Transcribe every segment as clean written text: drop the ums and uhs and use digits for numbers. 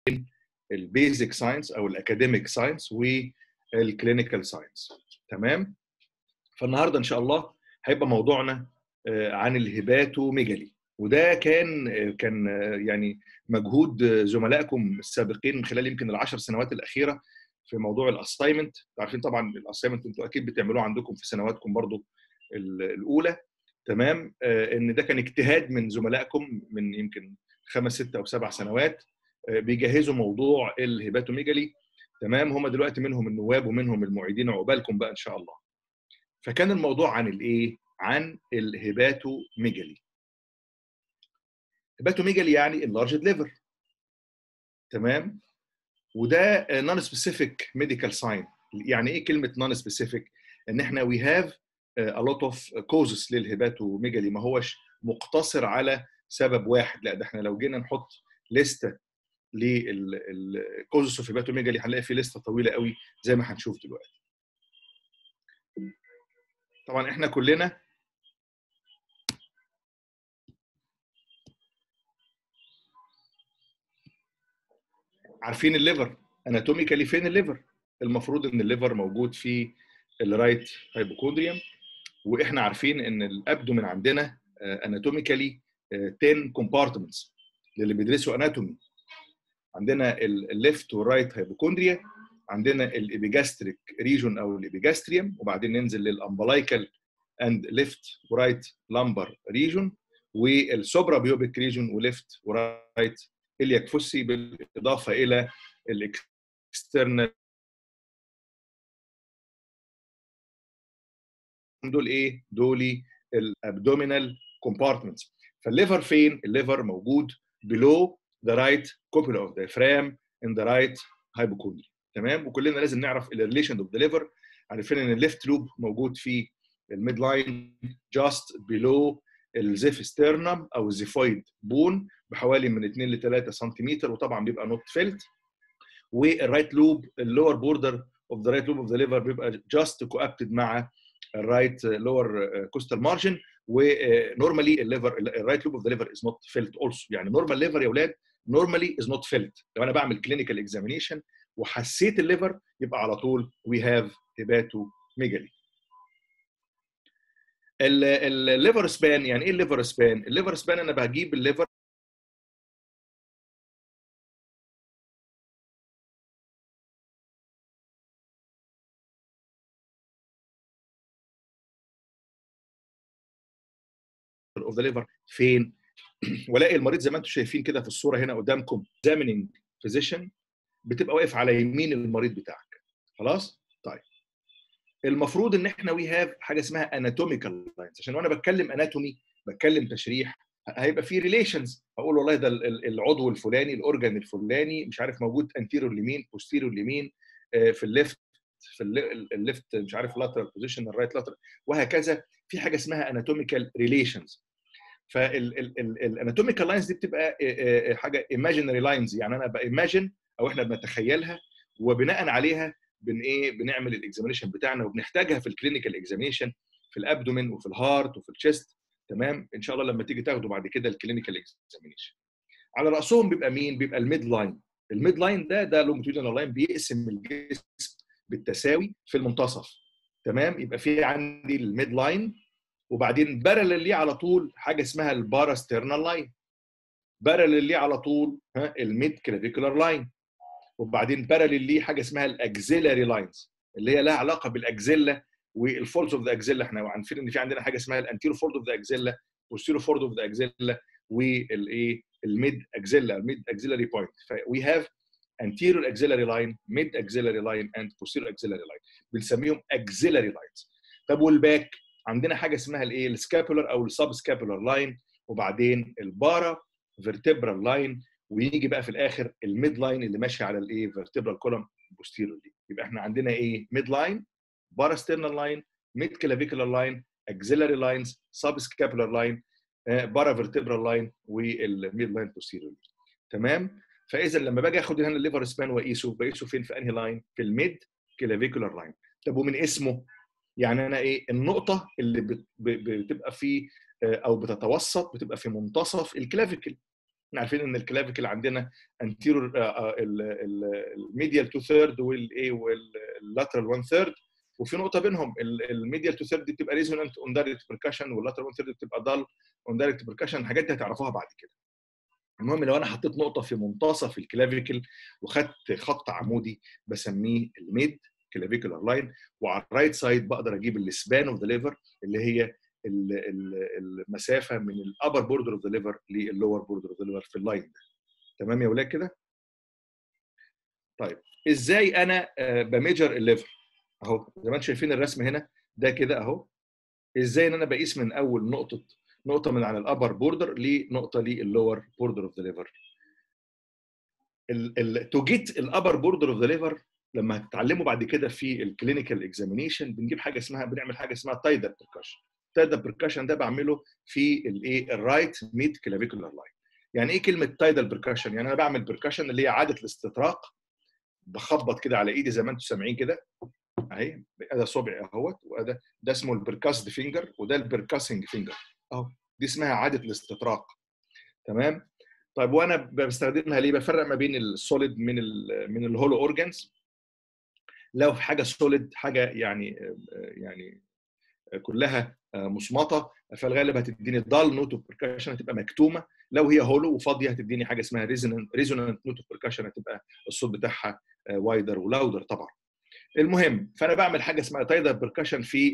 البيزك ساينس او الاكاديميك ساينس والكلينيكال ساينس. تمام. فالنهارده ان شاء الله هيبقى موضوعنا عن الهيباتوميجالي، وده كان يعني مجهود زملائكم السابقين من خلال يمكن ال10 سنوات الاخيره في موضوع الاساينمنت. عارفين طبعا الاساينمنت انتوا اكيد بتعملوه عندكم في سنواتكم برضو الاولى. تمام. ان ده كان اجتهاد من زملائكم من يمكن 5 6 أو 7 سنوات بيجهزوا موضوع الهيباتوميجالي. تمام. هم دلوقتي منهم النواب ومنهم المعيدين، عقبالكم بقى ان شاء الله. فكان الموضوع عن الايه؟ عن الهيباتوميجالي. هيباتوميجالي يعني اللارجد ليفر. تمام. وده نون سبيسيفيك ميديكال ساين. يعني ايه كلمه نون سبيسيفيك؟ ان احنا وي هاف a lot of causes للهيباتوميجالي، ما هوش مقتصر على سبب واحد. لا، ده احنا لو جينا نحط لسته للكوزس اوف هيباتوميجالي هنلاقي في لسته طويله قوي زي ما هنشوف دلوقتي. طبعا احنا كلنا عارفين الليفر اناتوميكالي. فين الليفر؟ المفروض ان الليفر موجود في الرايت هايبوكوندريوم، واحنا عارفين ان الابدومين عندنا اناتوميكالي 10 كومبارتمنتس للي بيدرسوا اناتومي. عندنا الليفت والرايت هايبوكوندريا، عندنا الابيجاستريك ريجون او الابيجاستريوم، وبعدين ننزل للامبلايكال اند ليفت ورايت لامبر ريجون، والسوبرا بيوبيك ريجون وليفت ورايت الياك فوسي، بالاضافه الى الاكسترنال. دول ايه؟ دول الابدومينال كومبارتمنتس. فالليفر فين؟ الليفر موجود below the right cupula of diaphragm in the right hypochondria. تمام. وكلنا لازم نعرف الريليشن اوف ذا ليفر. عارفين ان الليفت لوب موجود في الميد لاين جاست بيلو الزيف ستيرنم او الزيفويد بون بحوالي من 2 ل 3 سنتيمتر، وطبعا بيبقى نوت فيلت. والرايت لوب اللور بوردر اوف ذا رايت لوب اوف ذا ليفر بيبقى جاست كوابتد مع الرايت لور كوستال مارجن. ونورمالي الليفر الرايت لوب اوف ذا ليفر از نوت فيلت اولسو. يعني نورمال ليفر يا اولاد نورمالي از نوت فيلت. لو انا بعمل كلينيكال اكزامينيشن وحسيت الليفر يبقى على طول وي هاف هيباتوميجالي. الليفر سبان. يعني ايه الليفر سبان؟ الليفر سبان انا بجيب الليفر اوف ذا ليفر فين؟ والاقي المريض زي ما انتم شايفين كده في الصوره هنا قدامكم examining physician بتبقى واقف على يمين المريض بتاعك. خلاص؟ طيب المفروض ان احنا وي هاف حاجه اسمها اناتوميكال لاينز، عشان وانا بتكلم اناتومي بتكلم تشريح هيبقى في ريليشنز. اقول والله ده العضو الفلاني الاورجان الفلاني مش عارف موجود انتيرور لمين بوستيرور لمين في الليفت في الليفت مش عارف لاترال بوزيشن الرايت لاترال، وهكذا. في حاجه اسمها اناتوميكال ريليشنز. فالاناتوميكال لاينز دي بتبقى حاجه ايماجينري لاينز، يعني انا بايماجن او احنا بنتخيلها، وبناء عليها بنعمل الاكزامينشن بتاعنا، وبنحتاجها في الكلينيكال اكزامينشن في الابدومين وفي الهارت وفي الشيست. تمام. ان شاء الله لما تيجي تاخدوا بعد كده الكلينيكال اكزامينشن. على راسهم بيبقى مين؟ بيبقى الميد لاين. الميد لاين ده لونجيتودينال لاين بيقسم الجسم بالتساوي في المنتصف. تمام. يبقى في عندي الميد لاين، وبعدين بارلل ليه على طول حاجه اسمها الباراسترنال لاين. بارلل ليه على طول الميد كلافيكولار لاين، وبعدين بارلل ليه حاجه اسمها الاكزيلاري لاينز اللي هي لها علاقه بالاكزيلا والفولز اوف ذا اكزيلا. احنا عارفين ان في عندنا حاجه اسمها الانتيرو فولد اوف ذا اكزيلا والبوستيرو فولد اوف ذا اكزيلا والايه الميد اكزيلا الميد اكزيلاري بوينت. فوي هاف anterior axillary line, mid axillary line and posterior axillary line. بنسميهم axillary lines. طب والباك عندنا حاجه اسمها الايه السكابولار او السب سكابولار لاين، وبعدين البارا فيرتبرال لاين، ويجي بقى في الاخر الميد لاين اللي ماشي على الايه فيرتبرال كولوم بوستيريور دي. يبقى احنا عندنا ايه؟ ميد لاين، باراسترنال لاين، ميد كلافيكولار لاين، اكزيلاري لاينز، سب سكابولار لاين، بارا فيرتبرال لاين، والميد لاين بوستيريور. تمام. فاذا لما باجي اخد هنا الليفر سبان واقيسه بقيسه فين؟ في انهي لاين؟ في الميد كلافيكولار لاين. طب ومن اسمه يعني انا ايه؟ النقطه اللي بتبقى في او بتتوسط بتبقى في منتصف الكلافيكل. احنا عارفين ان الكلافيكل عندنا انتيرور الميديال 2 ثيرد والايه واللاترال 1 ثيرد، وفي نقطه بينهم الميديال 2 ثيرد دي بتبقى ريزونانت اون دايركت بركشن، واللاترال 1 ثيرد بتبقى دال اون دايركت بركشن. الحاجات دي هتعرفوها بعد كده. المهم لو انا حطيت نقطه في منتصف الكلافيكل وخدت خط عمودي بسميه الميد كلافيكولار لاين، وعلى الرايت سايد بقدر اجيب السبان اوف ذا ليفر اللي هي المسافه من الابر بوردر اوف ذا ليفر للور بوردر اوف ذا ليفر في اللاين ده. تمام يا ولاد كده؟ طيب ازاي انا بميجر الليفر؟ اهو زي ما انتم شايفين الرسم هنا ده كده اهو. ازاي ان انا بقيس من اول نقطه من على الابر بوردر لنقطه للور بوردر اوف ذا ليفر. تو جيت الابر بوردر اوف ذا ليفر لما هتتعلموا بعد كده في الكلينيكال اكزامينيشن بنعمل حاجه اسمها تايدال بركشن. تايدال بركشن ده بعمله في الايه الرايت ميد كلافيكولار لاين. يعني ايه كلمه تايدال بركشن؟ يعني انا بعمل بركشن اللي هي عاده الاستطراق، بخبط كده على ايدي زي ما انتم سامعين كده اهي، ده صبعي اهوت، ده اسمه البركاسد فينجر، وده البركاسنج فينجر اهو. دي اسمها عاده الاستطراق. تمام. طيب وانا بستخدمها ليه؟ بفرق ما بين السوليد من الهولو اورجانز. لو في حاجه سوليد، حاجه يعني كلها مصمطه، فالغالب هتديني دال نوت اوف بركشن، هتبقى مكتومه. لو هي هولو وفاضيه هتديني حاجه اسمها ريزونانت نوت اوف بركشن، هتبقى الصوت بتاعها وايدر ولاودر طبعا. المهم فانا بعمل حاجه اسمها تايدال بركشن في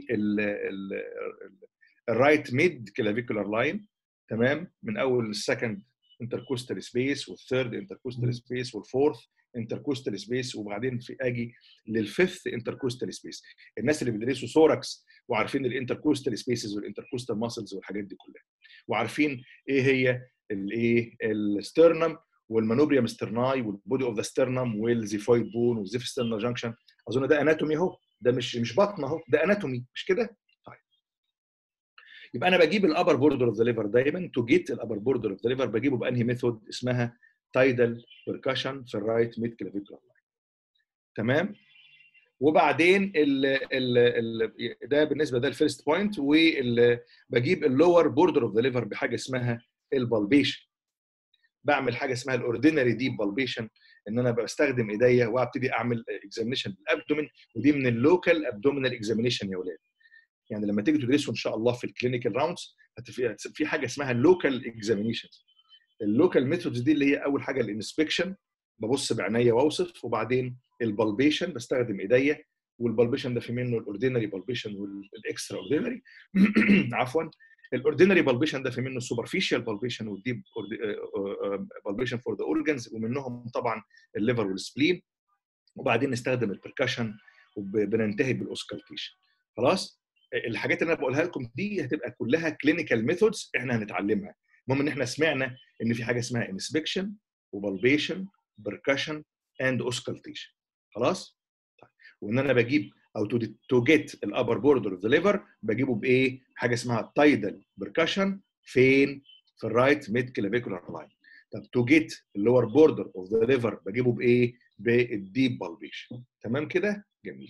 الرايت ميد كلافيكولار لاين. تمام. من اول السكند انتركوستال سبيس والثيرد انتركوستال سبيس والفورث انتركوستال سبيس، وبعدين اجي للفيفث انتركوستال سبيس. الناس اللي بيدرسوا ثوركس وعارفين الانتركوستال سبيسز والانتركوستال ماسلز والحاجات دي كلها، وعارفين ايه هي السترنم والمانوبريوم سترناي والبودي اوف ذا سترنم والزيفويد بون والزيف سترنال جانكشن. اظن ده اناتومي اهو، ده مش بطن اهو، ده اناتومي مش كده؟ طيب يبقى انا بجيب الابر بوردر اوف ذا ليفر دايما. تو جيت الابر بوردر اوف ذا ليفر بجيبه بانهي ميثود؟ اسمها تايدال بركشن في الرايت ميد كلافيكولار لاين. تمام. وبعدين ده بالنسبه ده الفيرست بوينت. وبجيب اللور بوردر اوف ذا ليفر بحاجه اسمها البالبيشن. بعمل حاجه اسمها الاوردينري ديب بالبيشن، ان انا بستخدم ايديا وابتدي اعمل اكزامينشن بالابدومين، ودي من اللوكال ابدومينال اكزامينشن يا اولاد. يعني لما تيجي تدرسوا ان شاء الله في الكلينيكال راوندز في حاجه اسمها اللوكال اكزامينشنز. اللوكال ميثودز دي اللي هي اول حاجه الانسبكشن، ببص بعينيا واوصف، وبعدين البالبيشن بستخدم ايديا، والبالبيشن ده في منه الاوردينري بالبيشن والاكسترا اوردينري عفوا. الاوردينري بالبيشن ده في منه السوبرفيشال بالبيشن والديب بالبيشن فور ذا اورجانز، ومنهم طبعا الليفر والسبلين. وبعدين نستخدم البركشن وبننتهي بالاوسكالتيشن. خلاص. الحاجات اللي انا بقولها لكم دي هتبقى كلها كلينيكال ميثودز احنا هنتعلمها. المهم ان احنا سمعنا ان في حاجه اسمها انسبكشن وبالبيشن بركشن اند اوسكالتيشن. خلاص. طيب. وان انا بجيب او تو جيت الابر بوردر اوف ذا ليفر بجيبه بايه؟ حاجه اسمها تايدال بركشن. فين؟ في الرايت ميد كلافيكولار لاين. طب تو جيت اللور بوردر اوف ذا ليفر بجيبه بايه؟ بالديب بالبيشن. تمام كده؟ جميل.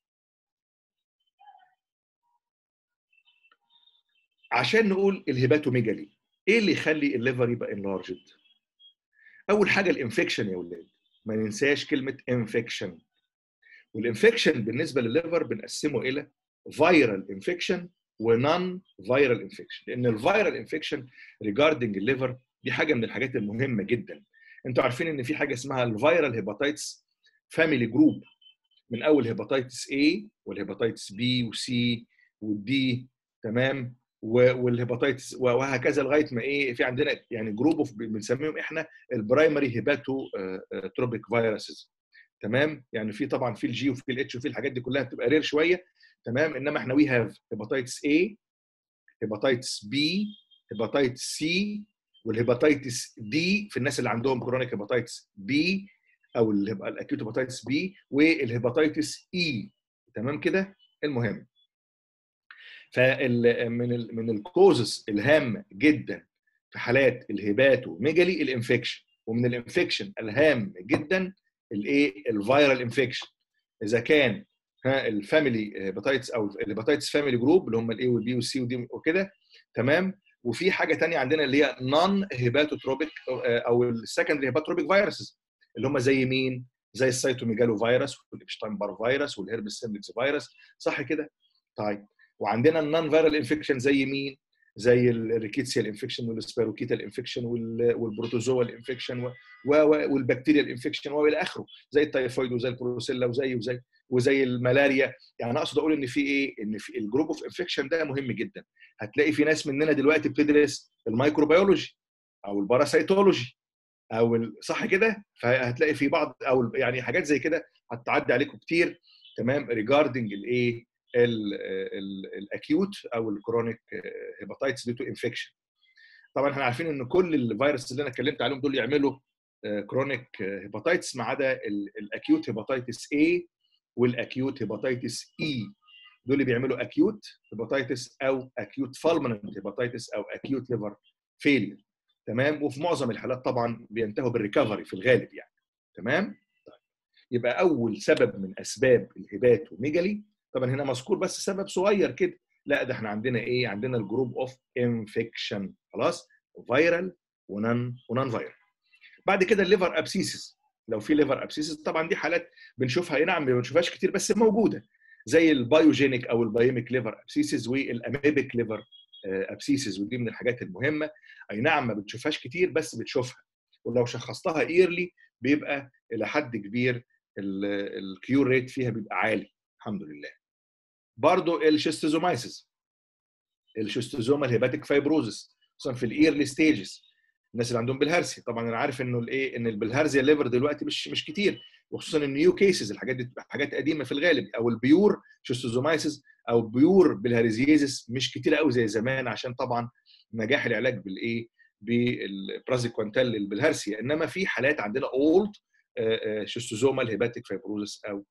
عشان نقول الهيباتوميجالي، ايه اللي يخلي الليفر يبقى انلارجد؟ اول حاجه الانفكشن يا ولاد، ما ننساش كلمه انفكشن. والانفكشن بالنسبه للليفر بنقسمه الى فيرال انفكشن ونون فيرال انفكشن، لان الفيرال انفكشن ريجاردنج الليفر دي حاجه من الحاجات المهمه جدا. انتوا عارفين ان في حاجه اسمها الفيرال هيباتايتس فاميلي جروب، من اول هيباتايتس A والهيباتايتس B وC والD. تمام. والهيباتايتس وهكذا لغايه ما ايه في عندنا يعني جروب اوف بنسميهم احنا البرايمري هيباتو تروبيك فيروسز. تمام. يعني في طبعا في الجي وفي الاتش وفي الحاجات دي كلها بتبقى رير شويه. تمام. انما احنا وي هاف هيباتايتس A، هيباتايتس B، هيباتايتس C، والهيباتايتس دي في الناس اللي عندهم كرونيك هيباتايتس B او الاكيوت هيباتايتس بي، والهيباتايتس اي. تمام كده؟ المهم من الكوزز الهامه جدا في حالات الهيباتوميجالي الانفكشن، ومن الانفكشن الهام جدا الايه؟ الفيرال انفكشن. اذا كان الفاميلي هيباتايتس او الهيباتايتس فاميلي جروب اللي هم الاي والبي والسي ودي وكده. تمام. وفي حاجه ثانيه عندنا اللي هي نون هيباتوتروبيك او السكندري هيباتوتروبيك فيروسز، اللي هم زي مين؟ زي السيتوميجالو فيروس والابشتاين بار فيروس والهيربس سيمبلكس فيروس، صح كده؟ طيب وعندنا النون فيرال انفكشن زي مين؟ زي الريكيتسيال انفكشن والسبيروكيتال انفكشن والبروتوزوال انفكشن والبكتيريال انفكشن والى اخره، زي التايفويد وزي البروسيلا وزي الملاريا. يعني انا اقصد اقول ان في ايه؟ ان في الجروب اوف انفكشن ده مهم جدا. هتلاقي في ناس مننا دلوقتي بتدرس الميكروبيولوجي او الباراسيتولوجي صح كده؟ فهتلاقي في بعض او يعني حاجات زي كده هتعدي عليكم كتير، تمام، ريجاردنج الايه؟ الاكيوت او الكرونيك هيباتايتس دي تو انفكشن. طبعا احنا عارفين ان كل الفيروس اللي انا اتكلمت عليهم دول يعملوا كرونيك هيباتايتس ما عدا الاكيوت هيباتايتس A والاكيوت هيباتايتس E، دول اللي بيعملوا اكيوت هيباتايتس او اكيوت فالمننت هيباتايتس او اكيوت ليفر فيلير، تمام. وفي معظم الحالات طبعا بينتهوا بالريكفري في الغالب يعني، تمام. يبقى اول سبب من اسباب الهيباتوميجالي، طبعا هنا مذكور بس سبب صغير كده، لا ده احنا عندنا ايه؟ عندنا الجروب اوف انفكشن، خلاص، فيرال ونون فيرال. بعد كده الليفر ابسيسز، لو في ليفر ابسيسز طبعا دي حالات بنشوفها، اي نعم ما بنشوفهاش كتير بس موجوده، زي البايوجينيك او البايوميك ليفر ابسيسز والاميبيك ليفر ابسيسز، ودي من الحاجات المهمه. اي نعم ما بتشوفهاش كتير بس بتشوفها، ولو شخصتها ايرلي بيبقى الى حد كبير الكيور ريت فيها بيبقى عالي الحمد لله. برضو الشيستوزومايسيس، الشيستوزوما الهيباتيك فايبروزس، خصوصا في الايرلي ستيجز، الناس اللي عندهم بالهارسيا. طبعا انا عارف انه الايه، ان البلهارسيا ليفر دلوقتي مش كتير، وخصوصا النيو كيسز، الحاجات دي بتبقى حاجات قديمه في الغالب، او البيور شيستوزومايسيس او بيور بالهاريزيزس مش كتير قوي زي زمان، عشان طبعا نجاح العلاج بالايه، بالبرازيكوانتال للبلهارسيا. انما في حالات عندنا اولد شيستوزوما الهيباتيك فايبروزس او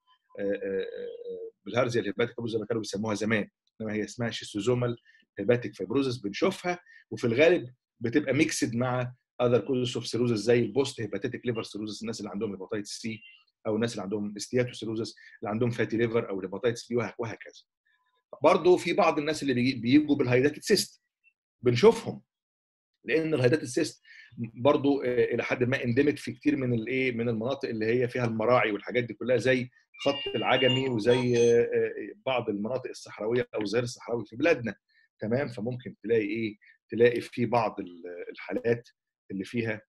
بالهارزيا الهيباتيك فايبروزس زي ما كانوا بيسموها زمان، انما هي اسمها شيستوزوما الهيباتيك فايبروزس. بنشوفها وفي الغالب بتبقى ميكسد مع اذر كوزز اوف سيروزس زي البوست هيباتيك ليفر سيروزس، الناس اللي عندهم هيباتيتس سي، او الناس اللي عندهم استياتوسيروزس اللي عندهم فاتي ليفر او هيباتيتس بي وهكذا. برضه في بعض الناس اللي بيجوا بالهايداتد سيست بنشوفهم، لان الهايداتد سيست برضه الى حد ما انديميك في كتير من الايه، من المناطق اللي هي فيها المراعي والحاجات دي كلها، زي خط العجمي وزي بعض المناطق الصحراويه او الظهير الصحراوي في بلادنا، تمام. فممكن تلاقي ايه، تلاقي في بعض الحالات اللي فيها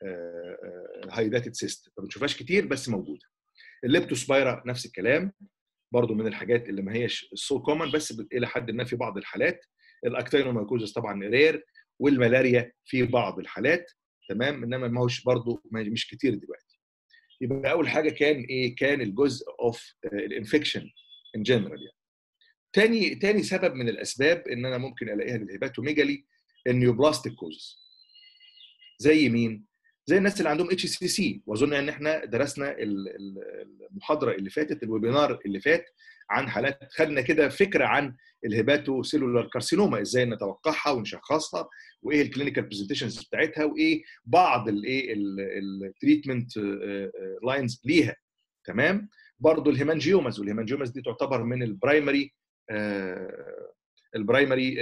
هايداتد سيست، ما بنشوفهاش كتير بس موجوده. الليبتوسبايرا نفس الكلام، برضو من الحاجات اللي ما هيش سو كومن بس الى حد ما في بعض الحالات. الاكتينومايكوزس طبعا رير، والملاريا في بعض الحالات، تمام، انما ما هوش برضو مش كتير دلوقتي. يبقى اول حاجه كان ايه؟ كان الجزء اوف الانفكشن ان جنرال يعني. تاني سبب من الاسباب ان انا ممكن الاقيها للهيباتوميجالي النيوبلاستيك كوزز. زي مين؟ زي الناس اللي عندهم اتش سي سي، واظن ان احنا درسنا المحاضره اللي فاتت، الويبينار اللي فات، عن حالات خدنا كده فكره عن الهيباتو سيلولار كارسينوما، ازاي نتوقعها ونشخصها، وايه الكلينيكال برزنتيشنز بتاعتها، وايه بعض الايه التريتمنت لاينز ليها، تمام. برضه الهيمانجيوماز، والهيمانجيوماز دي تعتبر من البرايمري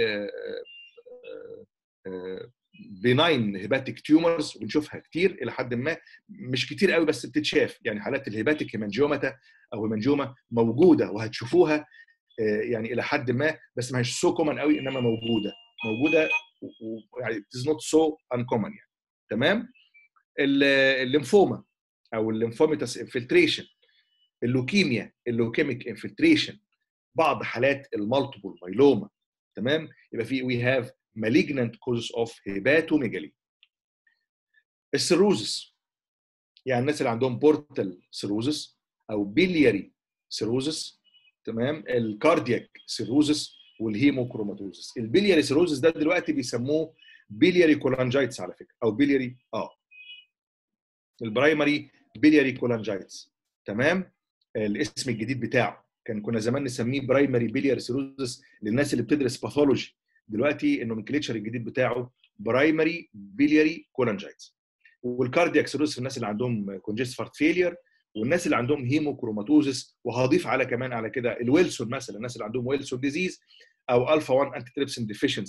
بيناين هيباتيك تيومرز، بنشوفها كتير الى حد ما، مش كتير قوي بس بتتشاف. يعني حالات الهيباتيك هيمانجيوماتا او هيمانجيوما موجوده وهتشوفوها يعني الى حد ما، بس ما هيش سو كومن قوي، انما موجوده يعني it is not so uncommon يعني، تمام. الليمفوما او الليمفوميتاس انفلتريشن، اللوكيميا اللوكيميك انفلتريشن، بعض حالات المالتيبل مايلوما، تمام. يبقى في we have malignant causes of hepatomegaly. السيروزس، يعني الناس اللي عندهم بورتال سيروزس او بيلياري سيروزس، تمام. الكاردياك سيروزس والهيموكروماتوزس. البيلياري سيروزس ده دلوقتي بيسموه بيلياري كولانجايتس على فكره، او بيلياري البرايمري بيلياري كولانجايتس، تمام. الاسم الجديد بتاعه كنا زمان نسميه برايمري بيلياري سيروزس للناس اللي بتدرس باثولوجي، دلوقتي النومنكليتشر الجديد بتاعه برايمري بيلياري كولانجايتس. والكاردياك سيروزس الناس اللي عندهم كونجست هارت فيلير، والناس اللي عندهم هيموكروماتوزس، وهضيف على كمان على كده الويلسون مثلا، الناس اللي عندهم ويلسون ديزيز او الفا 1 انتي تريبسين ديفيشنسي،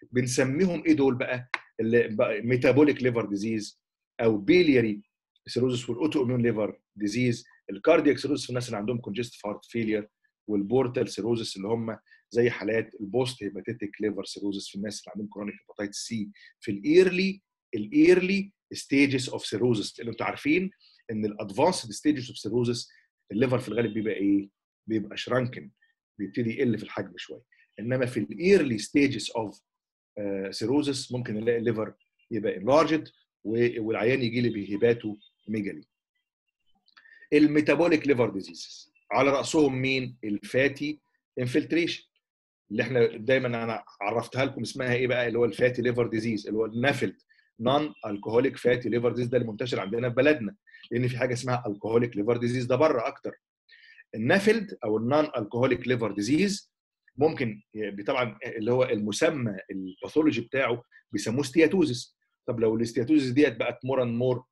بنسميهم ايه دول بقى؟ ميتابوليك ليفر ديزيز، او بيلياري سيروزس، والاوتو اميون ليفر ديزيز، الكاردياك سيروزس في الناس اللي عندهم كونجستيف هارت فيلير، والبورتال سيروزس اللي هم زي حالات البوست هيباتيتيك ليفر سيروزس في الناس اللي عندهم كرونيك هيباتيتس سي في الايرلي ستيجز اوف سيروزس. اللي انتوا عارفين ان الادفانسد ستيجز اوف سيروزس الليفر في الغالب بيبقى ايه؟ بيبقى شرانكن، بيبتدي يقل في الحجم شويه. انما في الايرلي ستيجز اوف سيروزس ممكن نلاقي الليفر يبقى انلارجد والعيان يجي لي بهيباتو ميجالي. الميتابوليك ليفر ديزيز على راسهم مين؟ الفاتي انفلتريشن، اللي احنا دايما انا عرفتها لكم اسمها ايه بقى، اللي هو الفاتي ليفر ديزيز، اللي هو النافلد نون الكوهوليك فاتي ليفر ديزيز. ده اللي منتشر عندنا في بلدنا، لان في حاجه اسمها الكوهوليك ليفر ديزيز ده بره اكتر. النافلد او النون الكوهوليك ليفر ديزيز ممكن طبعا اللي هو المسمى الباثولوجي بتاعه بيسموه ستياتوزيس. طب لو الاستياتوزيس ديت بقت مور اند مور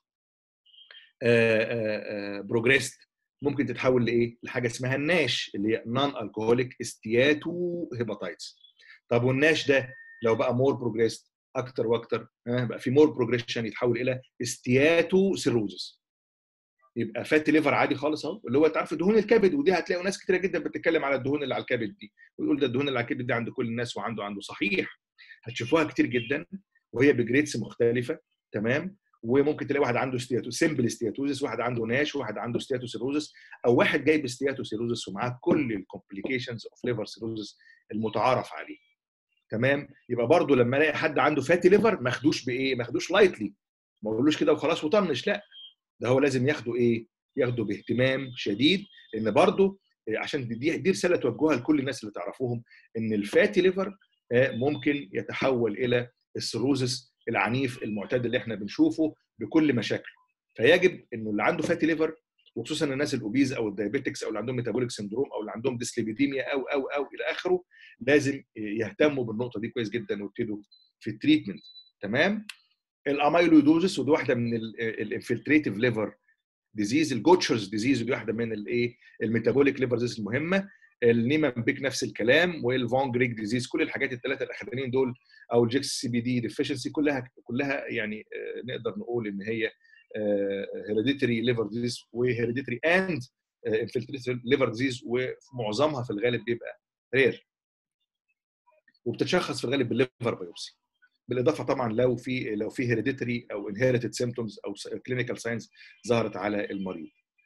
بروجريست، ممكن تتحول لايه؟ لحاجه اسمها الناش، اللي هي نون الكوهوليك استياتو هيباتايتس. طب والناش ده لو بقى مور بروجريست اكتر واكتر، بقى في مور بروجريشن، يتحول الى استياتو سيروزس. يبقى فاتي ليفر عادي خالص اهو، اللي هو انت عارف دهون الكبد، ودي هتلاقوا ناس كتيره جدا بتتكلم على الدهون اللي على الكبد دي، ويقول ده الدهون اللي على الكبد دي عند كل الناس، وعنده صحيح. هتشوفوها كتير جدا وهي بجريدز مختلفه، تمام. وممكن تلاقي واحد عنده سيمبل ستياتوزيس، واحد عنده ناش، واحد عنده ستياتوسيروزس، او واحد جايب ستياتوسيروزس ومعاه كل الكومبليكيشنز اوف ليفر سيروزس المتعارف عليه، تمام. يبقى برضو لما الاقي حد عنده فاتي ليفر ما اخدوش بايه؟ ما اخدوش لايتلي، ما اقولوش كده وخلاص وطنش، لا، ده هو لازم ياخده ايه؟ ياخده باهتمام شديد، لان برضو عشان دي رساله توجهها لكل الناس اللي تعرفوهم، ان الفاتي ليفر ممكن يتحول الى السيروزس العنيف المعتاد اللي احنا بنشوفه بكل مشاكله. فيجب انه اللي عنده فاتي ليفر، وخصوصا الناس الاوبيز او الدايابيتكس او اللي عندهم ميتابوليك سندروم او اللي عندهم ديسليبيديميا او الى اخره، لازم يهتموا بالنقطه دي كويس جدا ويبتدوا في التريتمنت، تمام. الاميلويدوزس، ودي واحده من الانفلتريتيف ليفر ديزيز. الجوتشرز ديزيز، ودي واحده من الايه الميتابوليك ليفر ديزيز المهمه. النيمان بيك نفس الكلام، والفون جريج ديزيز، كل الحاجات الثلاثه الاخرانيين دول، او الجيكس سي بي دي ديفيشنسي، كلها يعني نقدر نقول ان هي هيريديتري ليفر ديزيز وهيريديتري اند انفلتريتيف ليفر ديزيز، ومعظمها في الغالب بيبقى رير، وبتتشخص في الغالب بالليفر بايوبسي. بالاضافه طبعا لو في هيريديتري او انهيرتد سيمبتومز او كلينيكال ساينز ظهرت على المريض.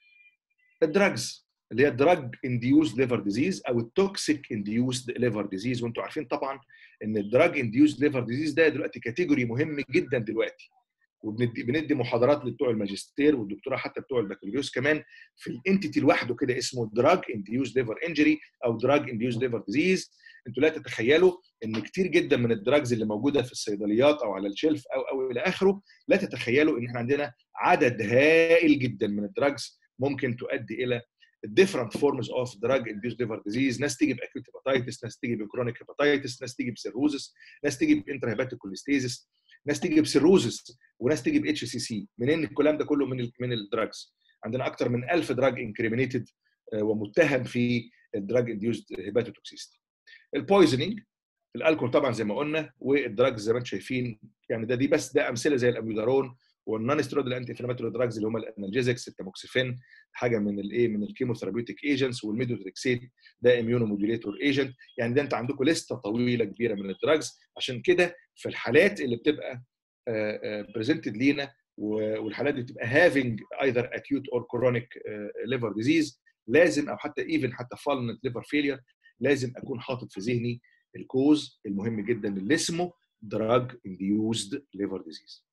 الدراجز اللي هي الدراج انديوزد ليفر ديزيز او التوكسيك انديوزد ليفر ديزيز، وانتم عارفين طبعا ان الدراج انديوزد ليفر ديزيز ده دلوقتي كاتيجوري مهم جدا دلوقتي، وبندي محاضرات لبتوع الماجستير والدكتوراه حتى بتوع البكالوريوس كمان في الانتيتي لوحده كده اسمه دراج انديوزد ليفر انجري او دراج انديوزد ليفر ديزيز. انتوا لا تتخيلوا ان كتير جدا من الدراجز اللي موجوده في الصيدليات او على الشلف او الى اخره، لا تتخيلوا ان احنا عندنا عدد هائل جدا من الدراجز ممكن تؤدي الى different forms of drug induced liver disease. ناس تيجي باكيوت هيباتيتس، ناس تيجي بكرونيك هيباتيتس، ناس تيجي بسيروزس، ناس تيجي بانترا هيباتيك كوليستيزس، ناس تيجي بسيروزس، وناس تيجي باتش سي سي. منين الكلام ده كله؟ من الدراجز. عندنا اكثر من 1000 دراج انكريمينيتد ومتهم في الدراج انديوزد هيباتوتوكسيستي. البويزنينج، الالكول طبعا زي ما قلنا، والدراجز زي ما انتم شايفين يعني ده امثله زي الاميودارون والنون ستيرويدال انتي انفلاماتوري دراجز اللي هم الانالجيزكس، التاموكسيفين، حاجه من الكيموثيرابيوتيك ايجنتس، والميدوتريكسيت ده اميونو موديوليتور ايجنت. يعني ده انت عندكم لسته طويله كبيره من الدراجز. عشان كده في الحالات اللي بتبقى بريزنتد لينا، والحالات دي بتبقى هافينج ايذر اكيوت اور كرونيك ليفر ديزيز، لازم او حتى فالنت ليفر فيلير، لازم اكون حاطط في ذهني الكوز المهم جدا اللي اسمه دراج انديوزد ليفر ديزيز.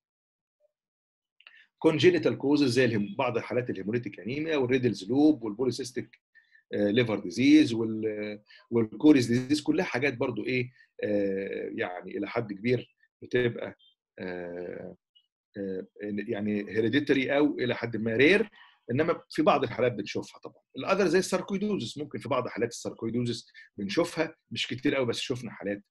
كونجينيتال كوزز زي بعض حالات الهيموليتيك انيميا والريدلز لوب والبوليسيستيك ليفر ديزيز والكوريز ديزيز، كلها حاجات برضو ايه يعني الى حد كبير بتبقى يعني هيريديتري او الى حد ما رير، انما في بعض الحالات بنشوفها طبعا. الاذر زي الساركويدوزس، ممكن في بعض حالات الساركويدوزس بنشوفها، مش كتير قوي بس شفنا حالات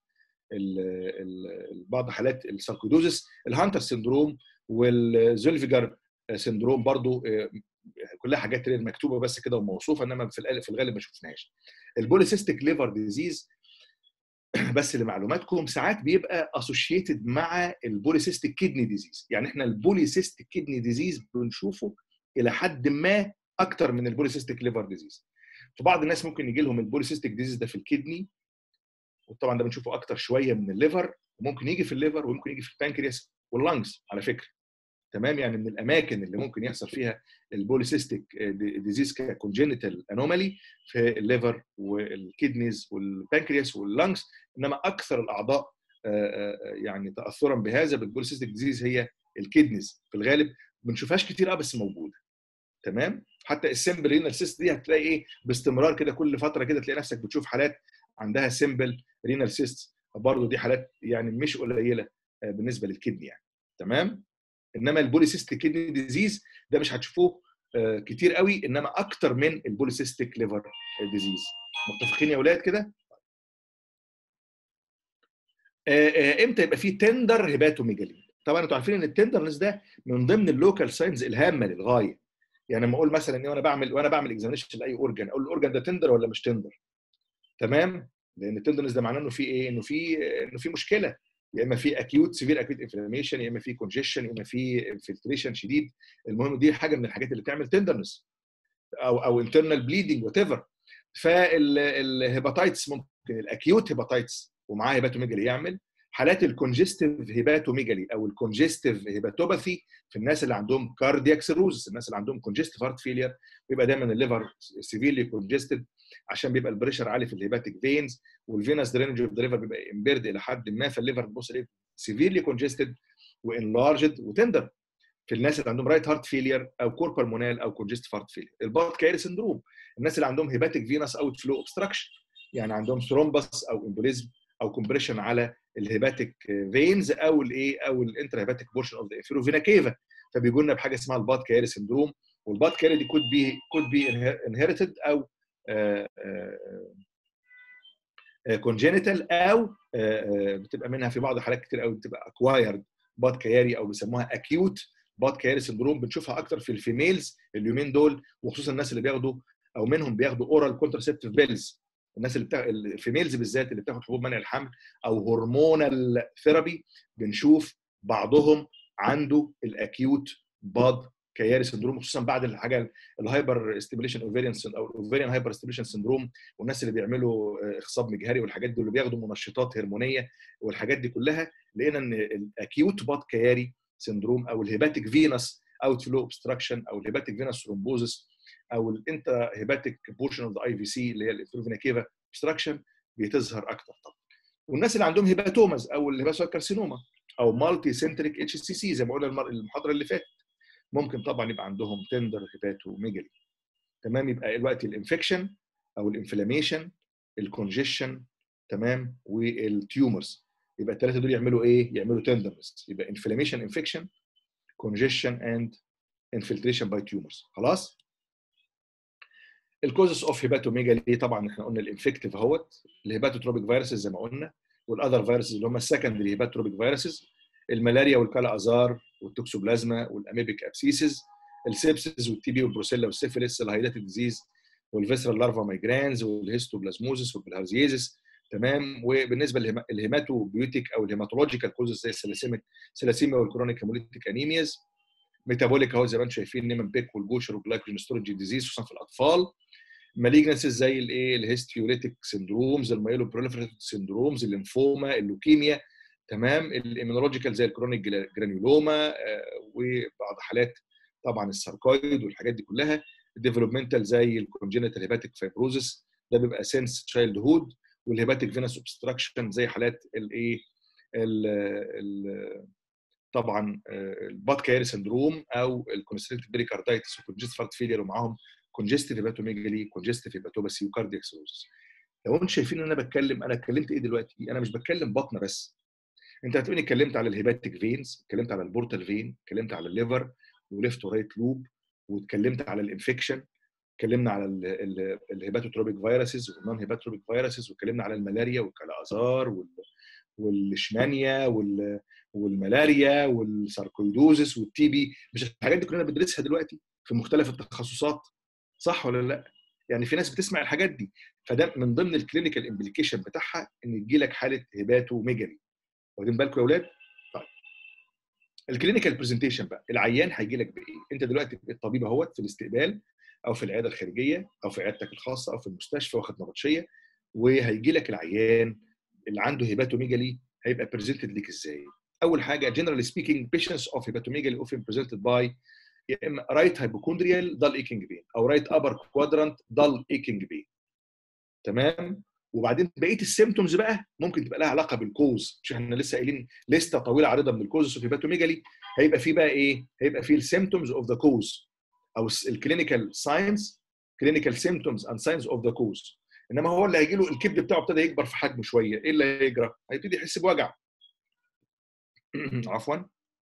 بعض حالات الساركويدوزس. الهانتر سندروم والزولفيجر سندروم برضو كلها حاجات مكتوبه بس كده وموصوفه، انما في الغالب ما شفناهاش. البوليسيستيك ليفر ديزيز بس لمعلوماتكم ساعات بيبقى اسوشيتد مع البوليسيستيك كيدني ديزيز. يعني احنا البوليسيستيك كيدني ديزيز بنشوفه الى حد ما اكتر من البوليسيستيك ليفر ديزيز. فبعض الناس ممكن يجي لهم البوليسيستيك ديزيز ده في الكدني، وطبعا ده بنشوفه اكتر شويه من الليفر، وممكن يجي في الليفر وممكن يجي في البانكرياس واللنجز على فكره. تمام، يعني من الاماكن اللي ممكن يحصل فيها البوليسيستيك ديزيز ككونجينيتال انومالي في الليفر والكدنيز والبانكرياس واللنجز. انما اكثر الاعضاء يعني تاثرا بهذا بالبوليسيستيك ديزيز هي الكدنيز في الغالب. ما بنشوفهاش كتير بس موجوده. تمام، حتى السمبل رينال سيست دي هتلاقي ايه باستمرار كده، كل فتره كده تلاقي نفسك بتشوف حالات عندها سمبل رينال سيست. برضه دي حالات يعني مش قليله بالنسبه للكدني يعني. تمام، انما البوليسيستيك كيدني ديزيز ده مش هتشوفوه كتير قوي، انما اكتر من البوليسيستيك ليفر ديزيز. متفقين يا اولاد كده؟ امتى يبقى فيه تندر هيباتوميجالي؟ طبعا انتوا عارفين ان التندرنس ده من ضمن اللوكال ساينز الهامه للغايه. يعني لما اقول مثلا وانا بعمل اكزامينشن لاي اورجان، اقول الاورجان ده تندر ولا مش تندر؟ تمام، لان التندرنس ده معناه انه في ايه؟ انه في مشكله. يا اما في اكيوت سيفير اكيوت انفلاميشن، يا اما في كونجيشن، يا اما في انفلتريشن شديد. المهم دي حاجه من الحاجات اللي بتعمل تندرنس او انترنال بليدنج وات ايفر. فالهيباتايتس ممكن الاكيوت هيباتايتس ومعاه هيباتوميجالي يعمل. حالات الكونجستيف هيباتوميجالي او الكونجستيف هيباتوباثي في الناس اللي عندهم كاردياك سيروز، الناس اللي عندهم كونجستيف هارت فيلير، بيبقى دايما الليفر سيفيرلي كونجستد عشان بيبقى البريشر عالي في الهيباتيك فينز، والفينس درينج اوف ذا ليفر بيبقى امبيرد الى حد ما، فالليفر بتبص ايه سيفيرلي كونجستد وانلارجد وتندر. في الناس اللي عندهم رايت هارت فيلير او كوربال مونال او كونجستيف هارت فيلير. البارت كاري سندروم، الناس اللي عندهم هيباتيك فينس اوت فلو اوبستراكشن، يعني عندهم ثرومبس او امبوليزم او كومبريشن على الهيباتيك فينز او الايه او الانترا هيباتيك بورشن اوف ذا انفيرو فينا كيفا، فبيجوا لنا بحاجه اسمها البارت كاري سندروم. والبارت كاري دي كود بي انهيرتد او كونجينيتال، او بتبقى منها في بعض الحالات كتير قوي بتبقى اكوايرد باد كياري او بيسموها اكيوت باد كياري سندروم. بنشوفها اكتر في الفيميلز اليومين دول، وخصوصا الناس اللي بياخدوا او منهم بياخدوا اورال كونترسبتيف بيلز. الناس اللي الفيميلز بالذات اللي بتاخد حبوب منع الحمل او هرمونال ثيرابي، بنشوف بعضهم عنده الاكيوت باد كياري سندروم، خصوصا بعد الحاجه الهايبر ستيميليشن اوفيريان او الاوفيريان هايبر ستيميليشن سندروم، والناس اللي بيعملوا اخصاب مجهري والحاجات دي، واللي بياخدوا منشطات هرمونيه والحاجات دي كلها. لقينا ان الاكيوت باد كياري سندروم او الهيباتيك فينس اوت فلو اوبستراكشن او الهيباتيك فينس ثرومبوزس او الانترا هيباتيك بورشن اوف ذا اي في سي اللي هي الانفيرو كيفا اوبستراكشن بتظهر اكتر طبعا. والناس اللي عندهم هيباتومز او الهيباتوما كارسينوما او مالتي سنتريك اتش سي سي زي ما قلنا المحاضره اللي فاتت، ممكن طبعا يبقى عندهم تندر هيباتوميجالي. تمام، يبقى دلوقتي الانفكشن او الانفلاميشن، الكونجيشن، تمام، والتيومرز، يبقى الثلاثه دول يعملوا ايه؟ يعملوا تندرنس. يبقى انفلاميشن، انفكشن، كونجيشن اند انفلتريشن باي تيومرز. خلاص. الكوزس اوف هيباتوميجالي طبعا احنا قلنا الانفكتيف اهوت، الهيباتوتروبيك فيروسز زي ما قلنا، والاذر فيروسز اللي هم السكندري هيباتوتروبيك فيروسز، الملاريا والكالا ازار والتوكسوبلازما والاميبيك ابسيسز، السيبسز والتي بي والبروسيلا والسيفيلس، الهايلاتيك ديزيز والفيسرال لارفا مايجرانز والهيستوبلازموزس والبلهارزيزس. تمام، وبالنسبه للهيماتوبيوتيك او الهيماتولوجيكال كوزز زي السلاسيميا والكرونيك هيموليتيك انيمياز، ميتابوليك اهو زي ما انتم شايفين نيمان بيك والجوشر والجلايكوجين ستورج ديزيز خصوصا في الاطفال، مالجنسز زي الايه الهيستيوريتيك سندرومز، المايلو بروليفريتيف سندرومز، الليمفوما، اللوكيميا. تمام، الاميونولوجيكال زي الكرونيك جرانيولوما وبعض حالات طبعا الساركويد والحاجات دي كلها. الديفلوبمنتال زي الكونجنتال هيباتيك فايبروزس ده بيبقى سينس تشايلد هود، والهيباتيك فينس اوبستراكشن زي حالات الايه طبعا الباد كياري سندروم او الكونستريكتيف بيريكاردايتس وكونجستيف هارت فيلير ومعاهم كونجستيف هيباتوميجالي، كونجستيف هيباتوباسي وكاردياك سيروزس. لو انتم شايفين ان انا بتكلم، انا اتكلمت ايه دلوقتي؟ انا مش بتكلم بطنه بس. انت هتقولي اتكلمت على الهيباتيك فينز، اتكلمت على البورتال فين، اتكلمت على الليفر وليفت ورايت لوب، واتكلمت على الانفكشن، اتكلمنا على الهيباتوتروبيك فيروسز والنون هيباتوتروبيك فيروسز، واتكلمنا على الملاريا والكالا ازار والليشمانيا والملاريا والساركويدوزس والتي بي. مش الحاجات دي كلنا بندرسها دلوقتي في مختلف التخصصات، صح ولا لا؟ يعني في ناس بتسمع الحاجات دي. فده من ضمن الكلينيكال امبليكيشن بتاعها ان تجي لك حاله هيباتوميجالي. واخدين بالكم يا اولاد؟ طيب الكلينيكال برزنتيشن بقى، العيان هيجي لك بايه؟ انت دلوقتي الطبيب اهوت في الاستقبال او في العياده الخارجيه او في عيادتك الخاصه او في المستشفى واخد نبطشيه، وهيجي لك العيان اللي عنده هيباتوميجالي. هيبقى بريزنتد ليك ازاي؟ اول حاجه جنرالي سبيكينج patients of hepatomegaly often presented by يا اما رايت هايبوكوندريال دال ايكينج بين او رايت ابر كوادرانت دال ايكينج بين. تمام؟ وبعدين بقيه السيمتومز بقى ممكن تبقى لها علاقه بالكوز، مش احنا لسه قايلين لسته طويله عريضه من الكوزز اوف هيباتوميجالي. هيبقى في بقى ايه؟ هيبقى في السيمتومز اوف ذا كوز او الكلينيكال ساينز، كلينيكال سيمتومز اند ساينز اوف ذا كوز. انما هو اللي هيجي له الكبد بتاعه ابتدى يكبر في حجمه شويه، ايه اللي هيجرى؟ هيبتدي يحس بوجع. عفوا.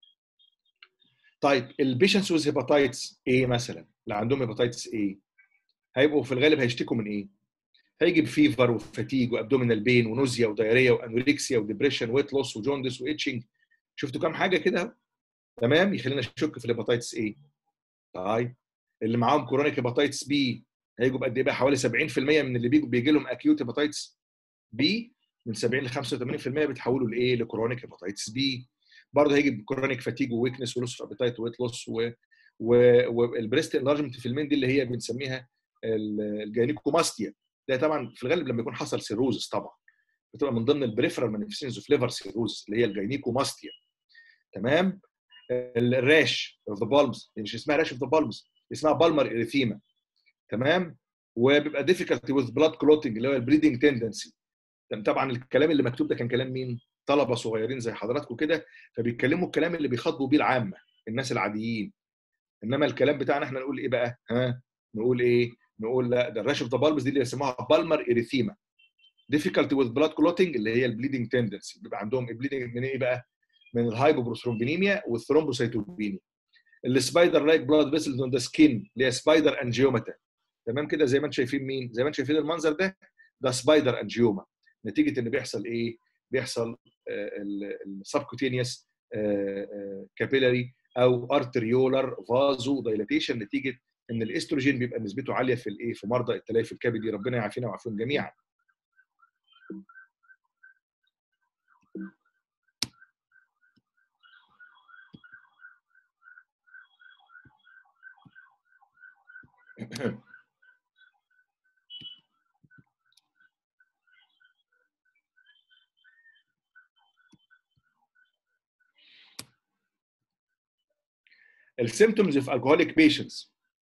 طيب البيشنتس ويز هيباتايتس ايه مثلا؟ اللي عندهم هيباتايتس ايه هيبقوا في الغالب هيشتكوا من ايه؟ هيجي بفيفر وفتيج وابدومينال بين ونوزيا ودايريا وانوركسيا وديبريشن ويت لوس وجوندس واتشنج. شفتوا كام حاجه كده؟ تمام، يخلينا نشك في الهيباتايتس ايه. طيب اللي معاهم كرونيك هيباتايتس بي هيجوا بقد ايه بقى؟ حوالي 70% من اللي بيجي لهم اكيوت هيباتايتس بي من 70 ل 85% بيتحولوا لايه؟ لكرونيك هيباتايتس بي. برضه هيجي بكرونيك فتيج وويكنس ولوس اوف ابيتايت وويت لوس والبريست انلارجمنت في المين دي اللي هي بنسميها الجاينيكوماستيا. ده طبعا في الغالب لما يكون حصل سيروزس طبعا بتبقى من ضمن البريفرال مانيفستيشنز اوف ليفر سيروزس اللي هي الجاينيكوماستيا. تمام؟ الراش اوف ذا بالمز مش اسمها راش اوف ذا بالمز، اسمها بالمر اريثيما. تمام؟ وبيبقى ديفيكالتي وذ بلاد كلوتنج اللي هو البليدنج تندنسي. طبعا الكلام اللي مكتوب ده كان كلام مين؟ طلبه صغيرين زي حضراتكم كده، فبيتكلموا الكلام اللي بيخاطبوا بيه العامه، الناس العاديين. انما الكلام بتاعنا احنا نقول ايه بقى؟ ها؟ نقول ايه؟ نقول لا ده الراش اوف ذا بالمز دي اللي يسموها بالمر اريثيما. ديفيكالتي وذ بلاد كلوتنج اللي هي البليدنج تندنسي، بيبقى عندهم البليدنج من ايه بقى؟ من الهايبوبروثرومبينيميا والثرومبوسيتوبينيا. السبايدر لايك بلاد فيسلز اون ذا سكين اللي هي سبايدر انجيوماتا. تمام كده؟ زي ما انتم شايفين مين؟ زي ما انتم شايفين المنظر ده سبايدر انجيوما. نتيجه ان بيحصل ايه؟ بيحصل السبكوتينيوس كابيلاري او ارتريولار فازو دايلاتيشن نتيجه ان الاستروجين بيبقى نسبته عاليه في الايه؟ في مرضى التليف الكبدي. ربنا يعافينا ويعافيهم جميعا. السيمتومز في الكحوليك بيشنتس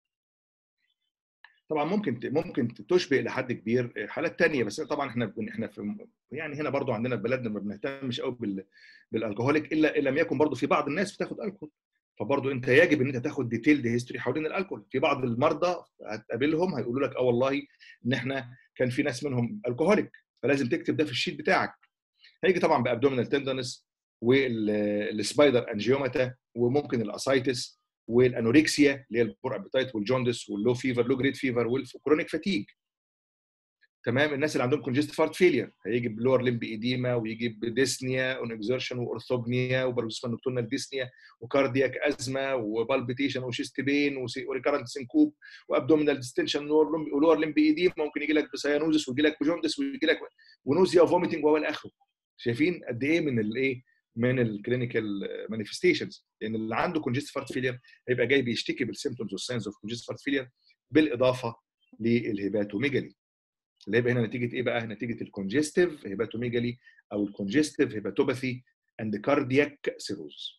طبعا ممكن تشبه لحد كبير حالات ثانيه، بس طبعا احنا في يعني هنا برضو عندنا في بلدنا ما بنهتمش قوي بالالكهوليك الا ان لم يكن برضو في بعض الناس بتاخد الكحول. فبرضو انت يجب ان انت تاخد ديتيلد هيستوري حوالين الالكحول. في بعض المرضى هتقابلهم هيقولوا لك اه والله ان احنا كان في ناس منهم الكهوليك، فلازم تكتب ده في الشيت بتاعك. هيجي طبعا بابدومينال تندنس والسبايدر انجيوماتا وممكن الاسايتس والانوركسيا اللي هي البور ابيتايت والجوندس واللو فيفر لو جريد فيفر والكرونيك فاتيج. تمام؟ الناس اللي عندهم كونجستيف هارت فيلير هيجي بلور لمب ايديما ويجي بديسنيا اون اكزرشن واورثوبنيا وبروكسيمال نوكتورنال ديسنيا وكاردياك ازمه وبالبيتيشن وشيست بين وريكارنت سينكوب وابدومينال ديستنشن ولور لمب ايديما. ممكن يجي لك بسيانوزس ويجي لك بجوندس ويجي لك ونوزيا وفوميتنج والى اخره. شايفين قد ايه من الايه؟ من الكلينيكال مانيفستيشنز. لان اللي عنده كونجستيف هارت فيلير هيبقى جاي بيشتكي بالسيمبتومز والساينز اوف كونجستيف هارت فيلير بالاضافه للهيباتوميجالي اللي هيبقى هنا نتيجه ايه بقى؟ نتيجه الكونجستيف هيباتوميجالي او الكونجستيف هيباتوباثي اند كاردياك سيروز.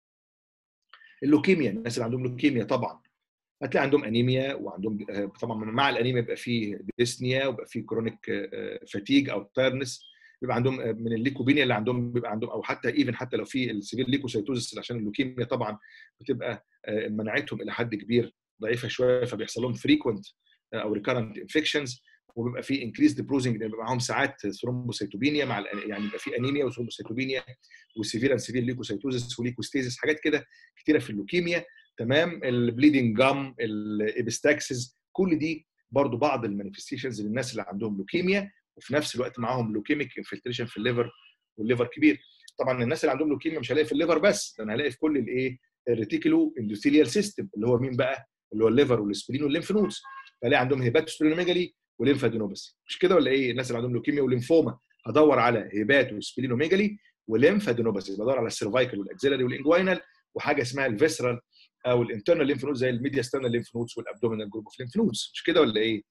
اللوكيميا، الناس اللي عندهم لوكيميا طبعا هتلاقي عندهم انيميا وعندهم طبعا مع الانيميا بيبقى فيه ديسنيا وبيبقى فيه كرونيك فاتيج او تايرنس. بيبقى عندهم من الليكوبينيا اللي عندهم بيبقى عندهم او حتى لو في السيفير ليكوسيتوزس عشان اللوكيميا طبعا بتبقى مناعتهم الى حد كبير ضعيفه شويه فبيحصل لهم فريكوينت او ريكارنت انفكشنز. وبيبقى في انكريزد بروزنج بيبقى معاهم ساعات ثرومبوسيتوبينيا يعني بيبقى في انيميا وثرومبوسيتوبينيا وسيفير ليكوسيتوزس وليكوستيزس حاجات كده كتيره في اللوكيميا. تمام؟ البليدنج جام الابستاكسس كل دي برضو بعض المانيفستيشنز للناس اللي عندهم لوكيميا وفي نفس الوقت معاهم لوكيميك انفلتريشن في الليفر والليفر كبير. طبعا الناس اللي عندهم لوكيميا مش هلاقي في الليفر بس، ده انا هلاقي في كل الايه؟ الريتيكولو اندوثيليال سيستم اللي هو مين بقى؟ اللي هو الليفر والسبلين والليمف نودز. فلاقي عندهم هيباتوسبلينوميجالي وليمفادينوباثي، مش كده ولا ايه؟ الناس اللي عندهم لوكيميا وليمفوما هدور على هيباتوسبلينوميجالي وليمفادينوباثي، بدور على السيرفايكال والاكزيلاري والانجوينال، وحاجه اسمها الفيسرال او الانترنال ليمف نودز زي الميدياسترنال ليمف نودز والابدومينال جروب اوف ليمف نودز، مش كده ولا ايه؟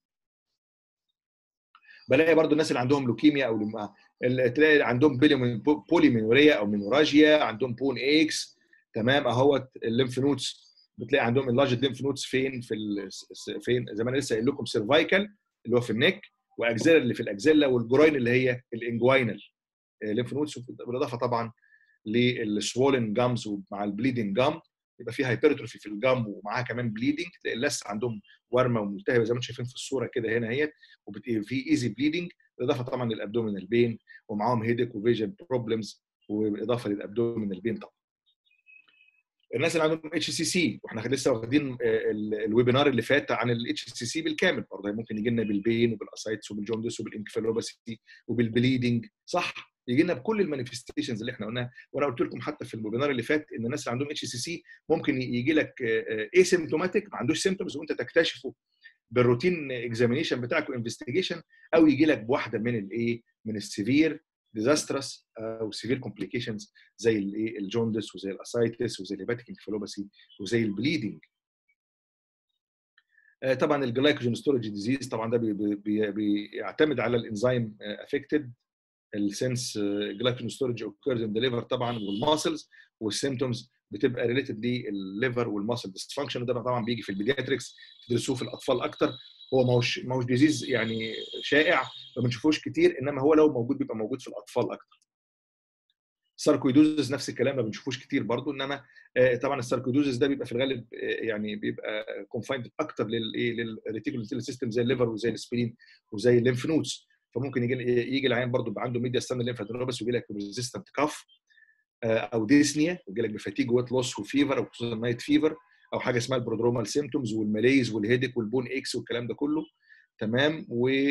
بلاقي برضو الناس اللي عندهم لوكيميا او تلاقي عندهم بوليمينوريا او مينوراجيا، عندهم بون اكس، تمام اهوت الليمف نودز، بتلاقي عندهم اللارج ليمف نودز فين فين زي ما انا لسه قايل لكم، سيرفايكال اللي هو في النك، واكزيلر اللي في الاكزيلا، والجروين اللي هي الانجوينال ليمف نودز، بالاضافه طبعا للسوولن جامز ومع البليدنج جام، يبقى في هايبرتروفي في الجام ومعاها كمان بليدنج، تلاقي اللثه عندهم ورمه وملتهبه زي ما انتم شايفين في الصوره كده هنا اهيت، وفي ايزي بليدنج، بالاضافه طبعا للابدومينال بين، ومعاهم هيدك وفيجن بروبلمز، وبالاضافه للابدومينال بين طبعا. الناس اللي عندهم اتش سي سي، واحنا لسه واخدين الويبينار اللي فات عن الاتش سي سي بالكامل، برضه ممكن يجي لنا بالبين وبالاسايتس وبالجوندس وبالانكفالوباثي وبالبليدنج، صح؟ يجي لنا بكل المانيفستيشنز اللي احنا قلناها، وانا قلت لكم حتى في الويبينار اللي فات ان الناس اللي عندهم اتش سي سي ممكن يجي لك اسيمتوماتيك، ما عندوش سيمتومز، وانت تكتشفه بالروتين اكزامينيشن بتاعك وانفستيجيشن، او يجي لك بواحده من الايه، من السيفير ديزاسترس او سيفير كومبليكيشنز زي الايه، الجوندس وزي الاسايتس وزي الهيباتيك انكفالوباثي وزي البليدنج. طبعا الجلايكوجين ستورج ديزيز طبعا ده بيعتمد على الانزيم افكتد السنس جلايكوجين ستورج اوكيرز ان ذا ليفر طبعا والماسلز، والسيمتومز بتبقى ريليتد للليفر والماسل ديسفانكشن، وده طبعا بيجي في البيدياتريكس تدرسوه في الاطفال اكتر. هو ما هوش ديزيز يعني شائع، ما بنشوفوش كتير، انما هو لو موجود بيبقى موجود في الاطفال اكتر. الساركويدوزس نفس الكلام، ما بنشوفوش كتير برضو، انما طبعا الساركويدوزس ده بيبقى في الغالب يعني بيبقى كونفايند اكتر للريتيكولوتيل سيستم زي الليفر وزي السبلين وزي الليمف نودز، فممكن يجي العيان برضو يبقى عنده ميديا ستاند ليمفادينوباثي ويجي لك ريزيستنت كاف او ديسنيا، ويجي لك بفاتيج ويت لوس وفيفر، او خصوصا نايت فيفر، او حاجه اسمها البرودرومال سيمتومز والماليز والهيدك والبون اكس والكلام ده كله، تمام.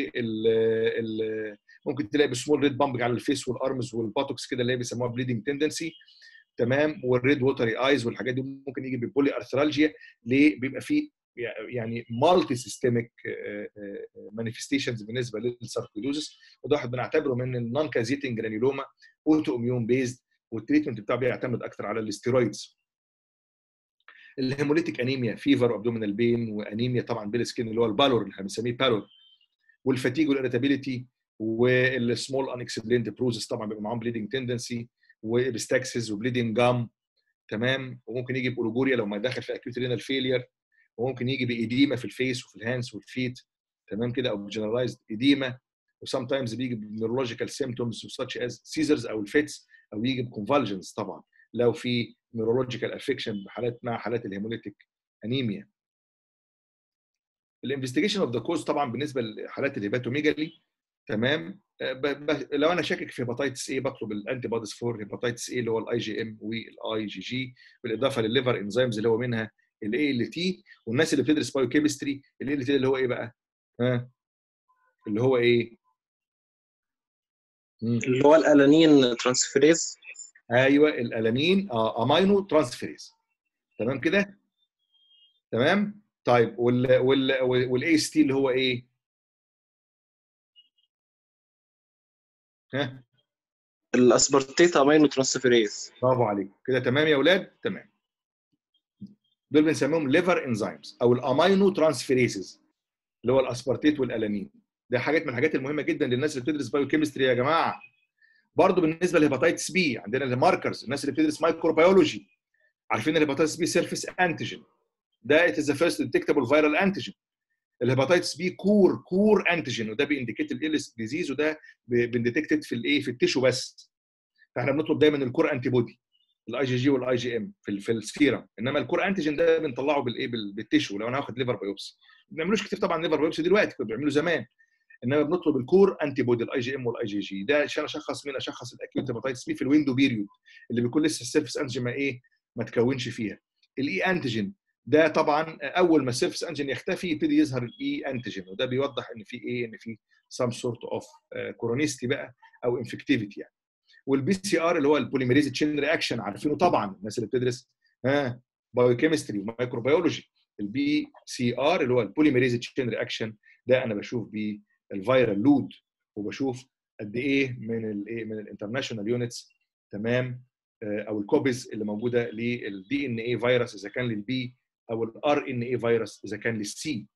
ممكن تلاقي بسمول ريد بامب على الفيس والارمز والباتوكس كده اللي هي بيسموها بليدنج تندنسي، تمام. والريد ووتري ايز والحاجات دي ممكن يجي ببولي ارثرالجيا، ليه؟ بيبقى فيه يعني مالتي سيستميك مانيفستيشنز بالنسبه للساركويدوزس، وده واحد بنعتبره من النون كازيتنج جرانيولوما اوتو اميون بيزد، والتريتمنت بتاعه بيعتمد اكتر على الاستيرويدز. الهيموليتيك انيميا، فيفر وابدومينال بين، وانيميا طبعا بالسكين اللي هو البالور اللي احنا بنسميه بالور، والفاتيج والاريتابيليتي، والسمول ان اكسبليند بروزس طبعا بيبقى معاهم بليدنج تندنسي، وابستاكسس وبليدنج جام، تمام. وممكن يجي باولوجوريا لو ما داخل في اكيوت رينال فيلير، وممكن يجي بايديما في الفيس وفي الهاندز والفيت، تمام كده، او جنرالايزد ايديما، وسام تايمز بيجي بنيورولوجيكال سيمتومز such as سيزرز او الفيتس، او يجي بكونفالجنز طبعا لو في نيورولوجيكال افكشن بحالات مع حالات الهيموليتيك انيميا. الانفستيجيشن اوف ذا كوز طبعا بالنسبه لحالات الهيباتوميجالي، تمام. لو انا شاكك في هيباتيتس ايه بطلب الانتي بوديز فور هيباتيتس ايه اللي هو الاي جي ام والاي جي جي، بالاضافه للليفر انزيمز اللي هو منها الاي ال تي. والناس اللي بتدرس بايو كيمستري الاي ال تي اللي هو ايه بقى؟ ها، اللي هو ايه؟ اللي هو الالانين ترانسفيريز. ايوه الالانين امينو ترانسفيريز، تمام كده، تمام. طيب والاي اس تي اللي هو ايه؟ ها، الاسبرتيت امينو ترانسفيريز. برافو عليك كده، تمام يا اولاد، تمام. دول بنسميهم ليفر انزيمز او الامينو ترانسفيريزز اللي هو الاسبرتيت والالانين. ده حاجات من الحاجات المهمه جدا للناس اللي بتدرس بايو كيمستري يا جماعه. برضه بالنسبه للهيباتيتس بي عندنا الماركرز، الناس اللي بتدرس مايكروبيولوجي عارفين الهيباتيتس بي سيرفيس انتيجين، ده it is the first detectable viral antigen. الهيباتيتس بي كور انتيجين، وده بينديكيت الالس ديزيز، وده بنديتكتد في الايه، في التيشو بس. فاحنا بنطلب دايما الكور انتي بودي الاي جي جي والاي جي ام في السيرم، انما الكور انتيجين ده بنطلعه بالايه، بالتيشو. لو انا هاخد ليفر بايوبسي، ما بنعملوش كتير طبعا ليفر بايوبسي دلوقتي، كنا بنعمله زمان، انما بنطلب الكور انتي بودي الاي جي ام والاي جي جي، ده عشان اشخص مين؟ اشخص الاكيوت هيباتيتس بي في الويندو بيريود اللي بيكون لسه السيرفس انتيجين ما ايه، ما تكونش فيها. الاي انتيجين ده طبعا اول ما السيرفس انتيجين يختفي يبتدي يظهر الاي انتيجين، وده بيوضح ان في ايه، ان في سام سورت اوف كورونيستي بقى او انفكتيفيتي يعني. والبي سي ار اللي هو البوليميريز تشين رياكشن، عارفينه طبعا الناس اللي بتدرس بايو كيمستري ومايكروبيولوجي، البي سي ار اللي هو البوليميريز تشين رياكشن، ده انا بشوف بيه الفيرال لود، وبشوف قد ايه من الايه من الانترناشونال يونتس، تمام، او الكوبيز اللي موجوده للدي ان اي فيروس اذا كان للبي، او الار ان اي فيروس اذا كان للسي.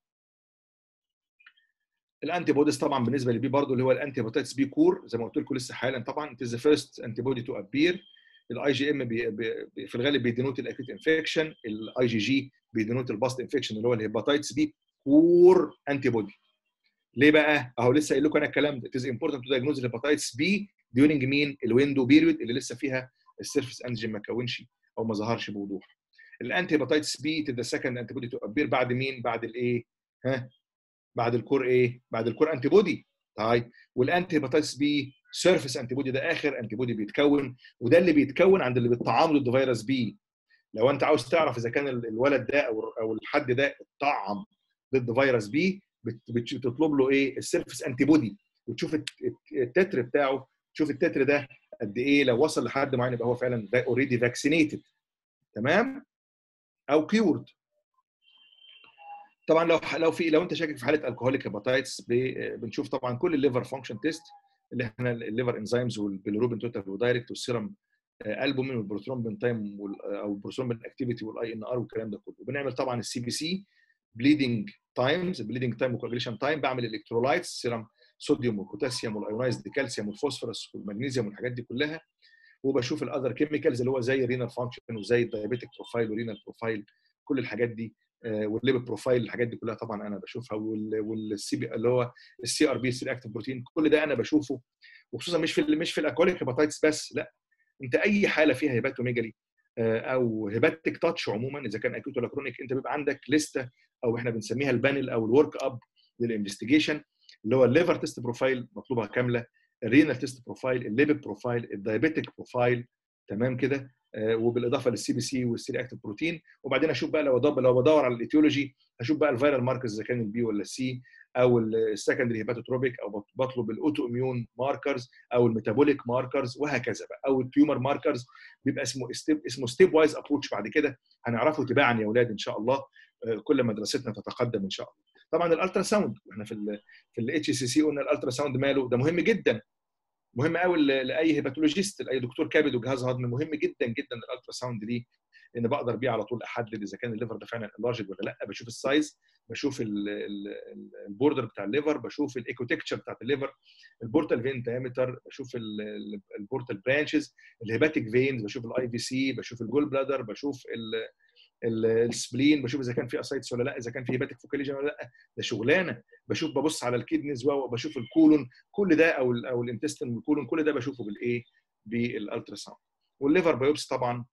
الانتي بوديز طبعا بالنسبه للبي برضه اللي هو الانتي هيباتيتس بي كور زي ما قلت لكم لسه حالا، طبعا it is the first antibody to appear. الاي جي ام في الغالب بيدينوت الاكيوت انفكشن، الاي جي جي بيدينوت الباست انفكشن اللي هو الهيباتيتس بي كور انتي بودي. ليه بقى؟ اهو لسه قايل لكم انا الكلام ده. it is important to diagnose الهيباتيتس بي during مين؟ الويندو بيريود اللي لسه فيها السيرفيس انتيجين ما كونش او ما ظهرش بوضوح. الانتي هيباتيتس بي to the second antibody to appear بعد مين؟ بعد الايه؟ ها؟ بعد الكور ايه؟ بعد الكور انتي بودي. طيب والانتي هيباتيتس بي سيرفيس انتي بودي ده اخر انتي بودي بيتكون، وده اللي بيتكون عند اللي بيتطعم ضد فيروس بي. لو انت عاوز تعرف اذا كان الولد ده او الحد ده اتطعم ضد فيروس بي، بتطلب له ايه؟ السيرفيس انتي بودي، وتشوف التتر بتاعه، تشوف التتر ده قد ايه، لو وصل لحد معين يبقى هو فعلا اوريدي فاكسينيتد، تمام، او كيورد. طبعا لو انت شاكك في حاله الكحوليك هيباتايتس بنشوف طبعا كل الليفر فانكشن تيست اللي احنا الليفر انزيمز والبيليروبين توتال ودايركت والسيرم البومين والبروترومبين تايم او البروترومبين اكتيفيتي والاي ان ار والكلام ده كله. بنعمل طبعا السي بي سي بليدنج تايمز، بليدنج تايم وكواجيليشن تايم، بعمل الالكترولايتس سيرم صوديوم والبوتاسيوم والايونايزد كالسيوم والفوسفورس والمغنيسيوم والحاجات دي كلها، وبشوف الاذر كيميكالز اللي هو زي الرينال فانكشن وزي الدايابيتيك بروفايل والرينال بروفايل، كل الحاجات دي والليبيد بروفايل، الحاجات دي كلها طبعا انا بشوفها، والسي بي اللي هو السي ار بي سي اكتيف بروتين، كل ده انا بشوفه. وخصوصا مش في الاكوليك هيباتايتس بس، لا، انت اي حاله فيها هيباتوميجالي او هيباتيك تاتش عموما اذا كان اكيوت ولا كرونيك، انت بيبقى عندك لسته او احنا بنسميها البانل او الورك اب للانفستيجيشن، اللي هو الليفر تيست بروفايل مطلوبها كامله، الرينال تيست بروفايل، الليبيد بروفايل، الدايابيتيك بروفايل، تمام كده، وبالاضافه للسي بي سي والسي اكتيف بروتين. وبعدين اشوف بقى لو بدور على الايتيولوجي، اشوف بقى الفيرال ماركرز اذا كان البي ولا السي، او السكندري هيباتوتروبيك، او بطلب الاوتو اميون ماركرز او الميتابوليك ماركرز وهكذا بقى، او التيومر ماركرز. بيبقى اسمه ستيب وايز ابروتش. بعد كده هنعرفه تباعا يا اولاد ان شاء الله، كل ما دراستنا تتقدم ان شاء الله. طبعا الالترا ساوند، احنا في الاتش سي سي قلنا الالترا ساوند ماله ده مهم جدا، مهم قوي لاي هيباتولوجيست، لاي دكتور كبد وجهاز هضمي، مهم جدا جدا الالترا ساوند دي، لان بقدر بيه على طول احدد اذا كان الليفر ده فعلا انلارجد ولا لا. بشوف السايز، بشوف البوردر بتاع الليفر، بشوف الايكوتكتشر بتاعت الليفر، البورتال فين دايمتر، بشوف البورتال برانشز، الهيباتيك فينز، بشوف الاي في سي، بشوف الجول بلادر، بشوف السبلين، بشوف اذا كان في اسايتس ولا لا، اذا كان في هيباتيك فوكاليجن ولا لا، ده شغلانه. ببص على الكيدنيز وبشوف الكولون، كل ده او الانتستين والكولون، كل ده بشوفه بالايه؟ بالالترا ساوند. والليفر بايوبسي طبعا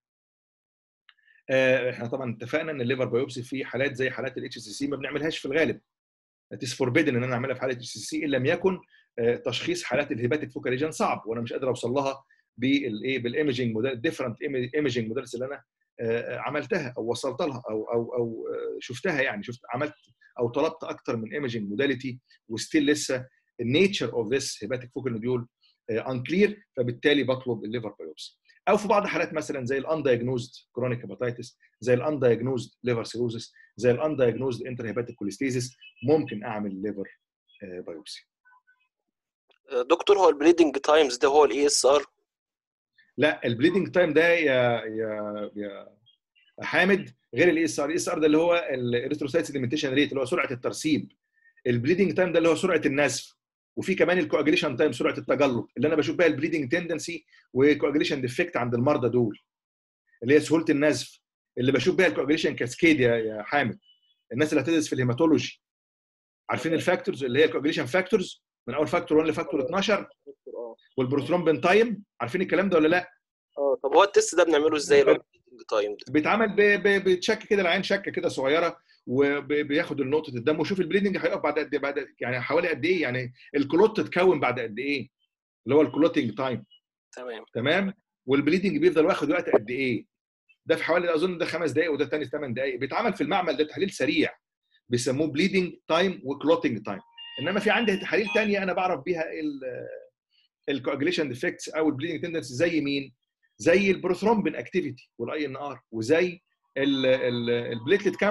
احنا طبعا اتفقنا ان الليفر بايوبسي في حالات زي حالات الاتش سي سي ما بنعملهاش في الغالب. اتس فوربيدن ان انا اعملها في حاله اتش سي سي ان لم يكن تشخيص حالات الهيباتيك فوكاليجن صعب وانا مش قادر اوصل لها بالايمجنج موديل، ديفرنت ايمجنج موديلز اللي انا عملتها او وصلت لها او شفتها، يعني عملت او طلبت اكتر من ايمجنج موداليتي، وستيل لسه النيتشر اوف ذس هيباتيك فوكال نوديول انكلير، فبالتالي بطلب الليفر بايوبسي. او في بعض الحالات مثلا زي الاندايجنوزد كرونيك هيباتيتس، زي الاندايجنوزد ليفر سيروزس، زي الاندايجنوزد انتر هيباتيك كوليستيزيس، ممكن اعمل ليفر بايوبسي. دكتور، هو البليدنج تايمز ده هو الاي اس ار؟ لا، البليدنج تايم ده يا حامد غير الاي اس ار. الاي اس ار ده اللي هو الاريثروسايت سيديمنتيشن ريت اللي هو سرعه الترسيب. البليدنج تايم ده اللي هو سرعه النزف، وفي كمان الكواجيليشن تايم سرعه التجلط، اللي انا بشوف بها البليدنج تندنسي وكواجيليشن ديفكت عند المرضى دول، اللي هي سهوله النزف، اللي بشوف بها الكواجيليشن كاسكيد يا حامد. الناس اللي هتدرس في الهيماتولوجي عارفين الفاكتورز اللي هي الكواجيليشن فاكتورز من اول فاكتور 1 لفاكتور 12، والبروثرومبين تايم، عارفين الكلام ده ولا لا؟ طب هو التست ده بنعمله ازاي لو البليدنج تايم ده؟ بيتعمل بتشك كده العين شكه كده صغيره، وبياخد نقطه الدم وشوف البليدنج هيقف بعد قد ايه، بعد يعني حوالي قد ايه، يعني الكلوت تتكون بعد قد ايه، اللي هو الكلوتنج تايم. تمام. والبليدنج بيفضل واخد وقت قد ايه، ده في حوالي اظن ده 5 دقائق وده ثاني 8 دقائق. بيتعمل في المعمل، ده تحليل سريع بيسموه بليدنج تايم وكلوتنج تايم. انما في عندي تحاليل ثانيه انا بعرف بيها الكواجيليشن ديفكتس او البليدنج تندنسي، زي مين؟ زي البروثرومبين اكتيفيتي والاي ان ار، وزي البليتلت كاونت.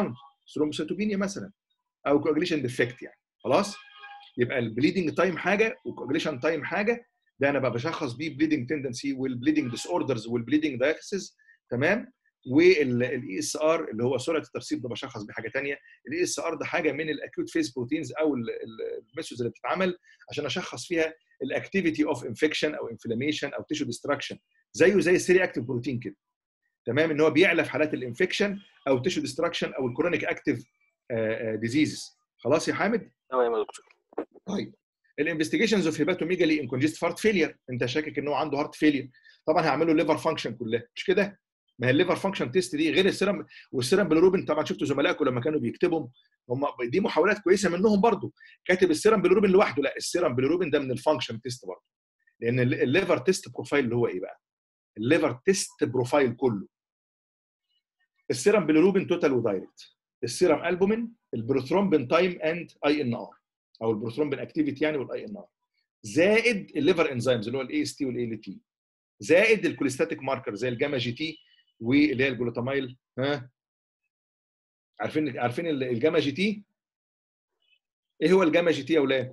ثرومبوسيتوبينيا مثلا، او كواجليشن ديفكت يعني. خلاص، يبقى البليدنج تايم حاجه والكواجليشن تايم حاجه. ده انا بقى بشخص بيه بليدنج تندنسي والبليدنج ديس اوردرز والبليدنج دايثيسز. تمام. والاي اس ار اللي هو سرعه الترسيب ده بشخص بحاجه ثانيه. الاي اس ار ده حاجه من الاكيوت فيز بروتينز او الميثودز اللي بتتعمل عشان اشخص فيها الاكتيفيتي اوف انفكشن او انفلاميشن او تيشو ديستراكشن، زيه زي السيري اكتيف بروتين كده. تمام، ان هو بيعلى في حالات الانفكشن او تيشو ديستراكشن او الكرونيك اكتيف ديزيزز. خلاص يا حامد؟ تمام يا دكتور. طيب، الانفستيجيشنز اوف هيباتوميجالي ان كونجست هارت فيلير، انت شاكك ان هو عنده هارت فيلير، طبعا هعمله ليفر فانكشن كلها، مش كده؟ ما هي الليفر فانكشن تيست دي غير السيرم، والسيرم بالروبين طبعا شفتوا زملائكم لما كانوا بيكتبوا، هم دي محاولات كويسه منهم برضو، كاتب السيرم بالروبين لوحده، لا السيرم بالروبين ده من الفانكشن تيست برضو، لان الليفر تيست بروفايل اللي هو ايه بقى؟ الليفر تيست بروفايل كله السيرم بالروبين توتال ودايركت، السيرم البومين، البروثرومبين تايم اند اي ان ار او البروثرومبين اكتيفيتي يعني والاي ان ار، زائد الليفر انزيمز اللي هو الاي اس تي والاي ال تي، زائد الكوليستاتيك ماركر زي الجاما جي تي واللي هي الجلوتامايل. ها، عارفين الجاما جي تي؟ ايه هو الجاما جي تي يا اولاد؟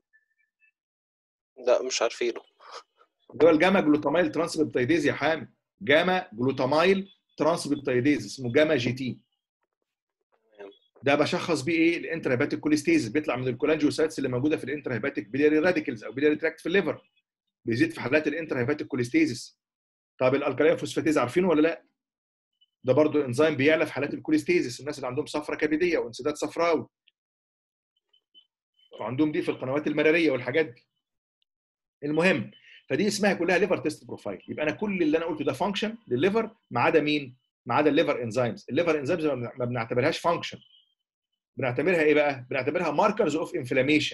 لا مش عارفينه. اللي هو الجاما جلوتامايل ترانسبيبتايديز يا حامد، جاما جلوتامايل ترانسبيبتايديز اسمه جاما جي تي. ده بشخص بيه ايه؟ الانترا هيباتيك كوليستيز، بيطلع من الكولانجيوسايتس اللي موجوده في الانترا هيباتيك بيلياري راديكلز او بيلياري تراكت في الليفر، بيزيد في حالات الانترا هيباتيك كوليستيزس. طب الالكالين فوسفاتيز عارفينه ولا لا؟ ده برضو انزيم بيعلى في حالات الكوليستيزس، الناس اللي عندهم صفرة كبديه وانسداد صفراوي وعندهم دي في القنوات المراريه والحاجات دي. المهم، فدي اسمها كلها ليفر تيست بروفايل. يبقى انا كل اللي انا قلته ده فانكشن للليفر ما عدا مين؟ ما عدا الليفر انزيمز. الليفر انزيمز ما بنعتبرهاش فانكشن، بنعتبرها ايه بقى؟ بنعتبرها ماركرز اوف انفلاميشن،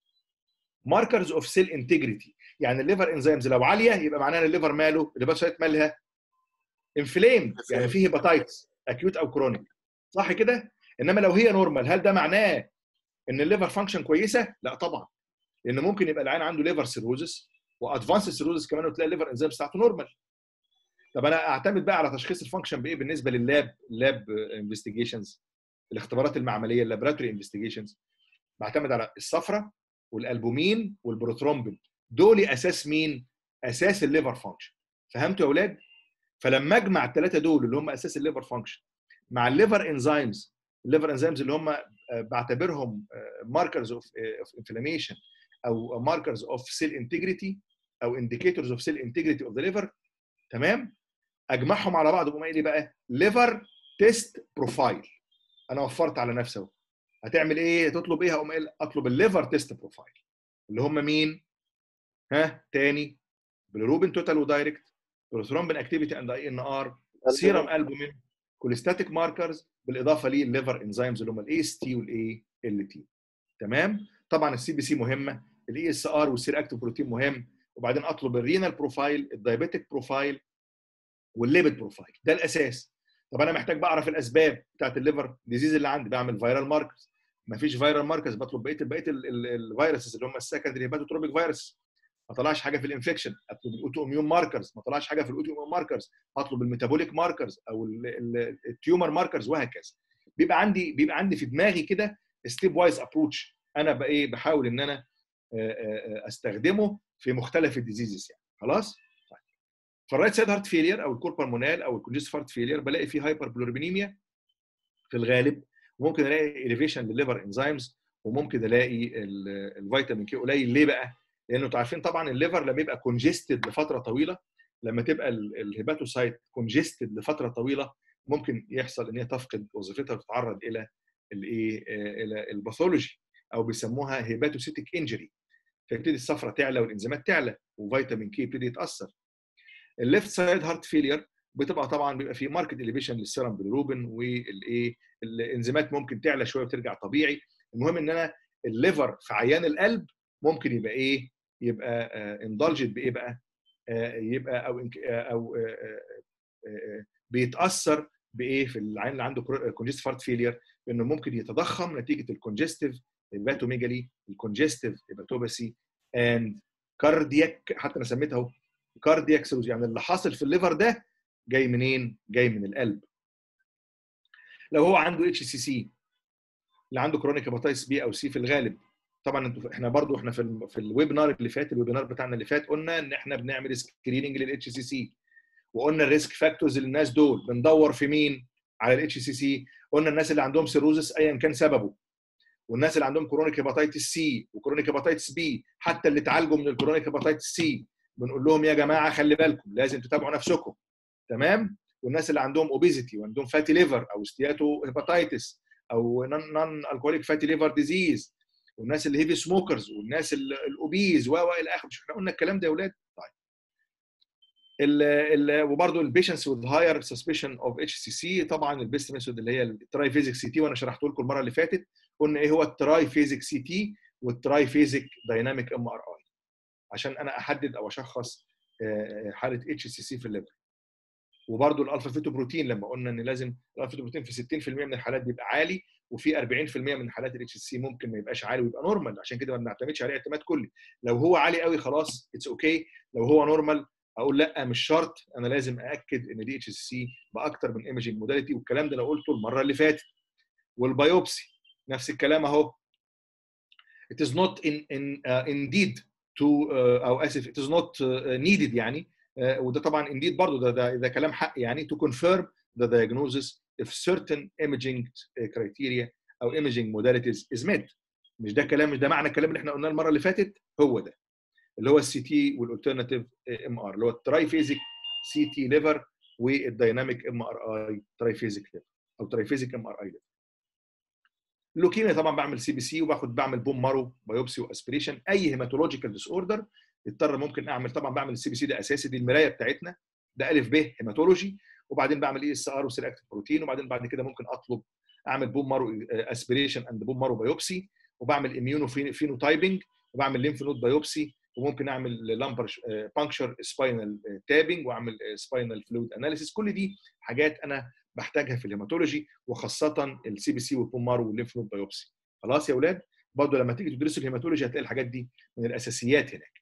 ماركرز اوف سيل انتجريتي. يعني الليفر انزيمز لو عاليه يبقى معناها ان الليفر ماله؟ الهيباتوسايت مالها؟ انفليم، يعني فيه هيباتايتس اكيوت او كرونيك، صح كده؟ انما لو هي نورمال، هل ده معناه ان الليفر فانكشن كويسه؟ لا طبعا، لان ممكن يبقى العين عنده ليفر سيروزس وادفانس سيروزس كمان وتلاقي الليفر انزيمز بتاعته نورمال. طب انا اعتمد بقى على تشخيص الفانكشن بايه بالنسبه لللاب انفستيجيشنز، الاختبارات المعمليه اللابراتوري انفستيجيشنز؟ بعتمد على الصفرة والالبومين والبروثرومبين، دول اساس مين؟ اساس الليفر فانكشن. فهمتوا يا اولاد؟ فلما اجمع الثلاثه دول اللي هم اساس الليفر فانكشن مع الليفر انزيمز، الليفر انزيمز اللي هم بعتبرهم ماركرز اوف انفلاميشن او ماركرز اوف سيل انتجريتي او انديكيتورز اوف سيل انتجريتي اوف ذا ليفر، تمام؟ اجمعهم على بعض بقوم قايل لي بقى ليفر تيست بروفايل. انا وفرت على نفسي اهو. هتعمل ايه؟ تطلب ايه؟ هقوم قايل اطلب الليفر تيست بروفايل اللي هم مين؟ ها تاني، بالروبين توتال ودايركت، بروثرومبين اكتيفيتي اند اي ان ار، سيرم البومين، كوليستاتيك ماركرز، بالاضافه للليفر انزيمز اللي هم الاي اس تي والاي ال تي. تمام؟ طبعا السي بي سي مهمه، الاي اس ار والسير اكتيف بروتين مهم، وبعدين اطلب الرينال بروفايل، الدايابيتيك بروفايل، والليبيد بروفايل. ده الاساس. طب انا محتاج بعرف الاسباب بتاعت الليفر ديزيز اللي عندي، بعمل فيرال ماركرز. ما فيش فيرال ماركرز، بطلب بقيه الفيروسز اللي هم السكندري هيباتوتروبيك فيروس، ما طلعش حاجه في الانفكشن، اطلب الاوتو اميون ماركرز، ما طلعش حاجه في الاوتو اميون ماركرز، اطلب الميتابوليك ماركرز او التيومر ماركرز، وهكذا. بيبقى عندي في دماغي كده ستيب وايز ابروتش، انا بقى ايه بحاول ان انا استخدمه في مختلف الديزيزز يعني. خلاص؟ فالرايت سايد هارت فيلير او الكوربالمونال او الكونجستيف هارت فيلير بلاقي فيه هايبر بلوربينيميا في الغالب، وممكن الاقي اليفيشن للليفر انزيمز، وممكن الاقي الفيتامين كي قليل. ليه بقى؟ لانه انتوا عارفين طبعا الليفر لما يبقى كونجستد لفتره طويله، لما تبقى الهيباتوسايت كونجستد لفتره طويله، ممكن يحصل ان هي تفقد وظيفتها وتتعرض الى الايه؟ الى الباثولوجي او بيسموها هيباتوسيتيك انجري، فيبتدي الصفرة تعلى والانزيمات تعلى وفيتامين كي يبتدي يتاثر. الليفت سايد هارت فيلير بتبقى طبعا بيبقى في ماركت اليفيشن للسيرم بالروبين، والايه الانزيمات ممكن تعلى شويه وترجع طبيعي. المهم ان انا الليفر في عيان القلب ممكن يبقى ايه؟ يبقى اندلجت بايه بقى؟ يبقى او بيتاثر بايه في العيان اللي عنده كونجستيف هارت فيلير؟ انه ممكن يتضخم نتيجه الكونجستيف هيباتوميجالي، الكونجستيف هيباتوباسي اند كاردياك، حتى انا سميتها اهو كاردياك سيروز. يعني اللي حاصل في الليفر ده جاي منين؟ جاي من القلب. لو هو عنده اتش سي سي اللي عنده كرونيك هيباتيتس بي او سي في الغالب. طبعا احنا برضو احنا في الويبنار اللي فات، الويبنار بتاعنا اللي فات، قلنا ان احنا بنعمل سكريننج للاتش سي سي، وقلنا الريسك فاكتورز للناس دول بندور في مين على الاتش سي سي. قلنا الناس اللي عندهم سيروزس ايا كان سببه، والناس اللي عندهم كرونيك هيباتيتس سي وكرونيك هيباتيتس بي، حتى اللي اتعالجوا من الكرونيك هيباتيتس سي بنقول لهم يا جماعه خلي بالكم لازم تتابعوا نفسكم. تمام. والناس اللي عندهم اوبيزيتي وعندهم فاتي ليفر او ستياتو هيباتيتس او نون الكوليك فاتي ليفر ديزيز، والناس اللي هيفي سموكرز والناس الاوبيز الى اخره. مش احنا قلنا الكلام ده يا اولاد؟ طيب وبرده البيشنتس وذ هاير سسبشن اوف اتش سي سي، طبعا البيست ميثود اللي هي التراي فيزيك سي تي، وانا شرحت لكم المره اللي فاتت. قلنا ايه هو التراي فيزيك سي تي والتراي فيزيك دايناميك ام ار اي عشان انا احدد او اشخص حاله اتش سي سي في الليفر. وبرده الالفا فيتو بروتين، لما قلنا ان لازم الالفا فيتو بروتين في 60% من الحالات بيبقى عالي، وفي 40% من حالات الاتش سي ممكن ما يبقاش عالي ويبقى نورمال، عشان كده ما بنعتمدش عليه اعتماد كلي. لو هو عالي قوي خلاص اتس اوكي، لو هو نورمال اقول لا مش شرط، انا لازم ااكد ان دي اتش سي باكتر من ايمجنج موداليتي، والكلام ده انا قلته المره اللي فاتت. والبيوبسي نفس الكلام اهو. it is not indeed to او اسف it is not needed يعني، وده طبعا indeed برضه ده كلام حق يعني to confirm the diagnosis if certain imaging criteria او imaging modalities is met. مش ده معنى الكلام اللي احنا قلناه المره اللي فاتت، هو ده اللي هو السي تي والالترناتيف ام ار، اللي هو الترايفيزيك سي تي ليفر والدايناميك ام ار اي ترايفيزيك ليفر او ترايفيزيك ام ار اي ليفر. اللوكيميا طبعا بعمل سي بي سي بعمل بوم مارو بايوبسي واسبريشن. اي هيماتولوجيكال ديس اوردر اضطر ممكن اعمل، طبعا بعمل السي بي سي ده اساسي، دي المرايه بتاعتنا، ده الف ب هيماتولوجي. وبعدين بعمل اي اس ار وسيل اكتيف بروتين، وبعدين بعد كده ممكن اطلب اعمل بوم مارو اسبريشن اند بوم مارو بايوبسي، وبعمل اميونو فينوتايبنج، وبعمل ليمف نود بايوبسي، وممكن اعمل لامبر بانكشر سباينال تابنج، واعمل سباينال فلويد اناليسيس. كل دي حاجات انا بحتاجها في الهيماتولوجي، وخاصه السي بي سي والبوم مارو والليمف نود بايوبسي. خلاص يا اولاد؟ برضه لما تيجي تدرسوا الهيماتولوجي هتلاقي الحاجات دي من الاساسيات هناك.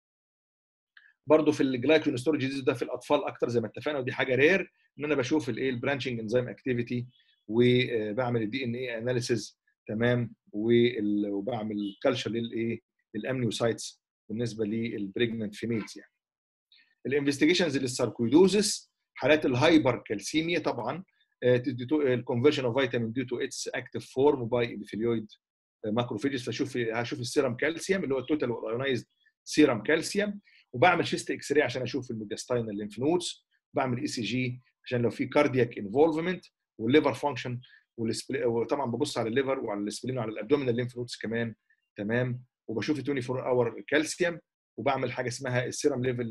برضه في الجلايكوجين ستورج ديزيز ده في الاطفال اكتر زي ما اتفقنا، ودي حاجه رير ان انا بشوف الايه البرانشنج انزيم اكتيفيتي، وبعمل الدي ان اي اناليسيز. تمام. وبعمل كلشر للايه الامنيوسايتس بالنسبه للبريجننت فيميلز يعني. الانفستيجيشنز للساركويدوزس، حالات الهايبر كالسيميا طبعا، الكونفرجن اوف فيتامين دي تو اتس اكتيف فورم باي ابيثيليويد ماكروفيجز، هشوف السيرم كالسيوم اللي هو التوتال والايونايزد سيرم كالسيوم، وبعمل شيست اكس راي عشان اشوف الميدياستاينال ليمف نودز، بعمل اي سي جي عشان لو في كاردياك انفولفمنت، والليفر فانكشن، وطبعا ببص على الليفر وعلى السبلين وعلى الابدومينال ليمف نودز كمان. تمام. وبشوف 24 اور كالسيوم، وبعمل حاجه اسمها السيرم ليفل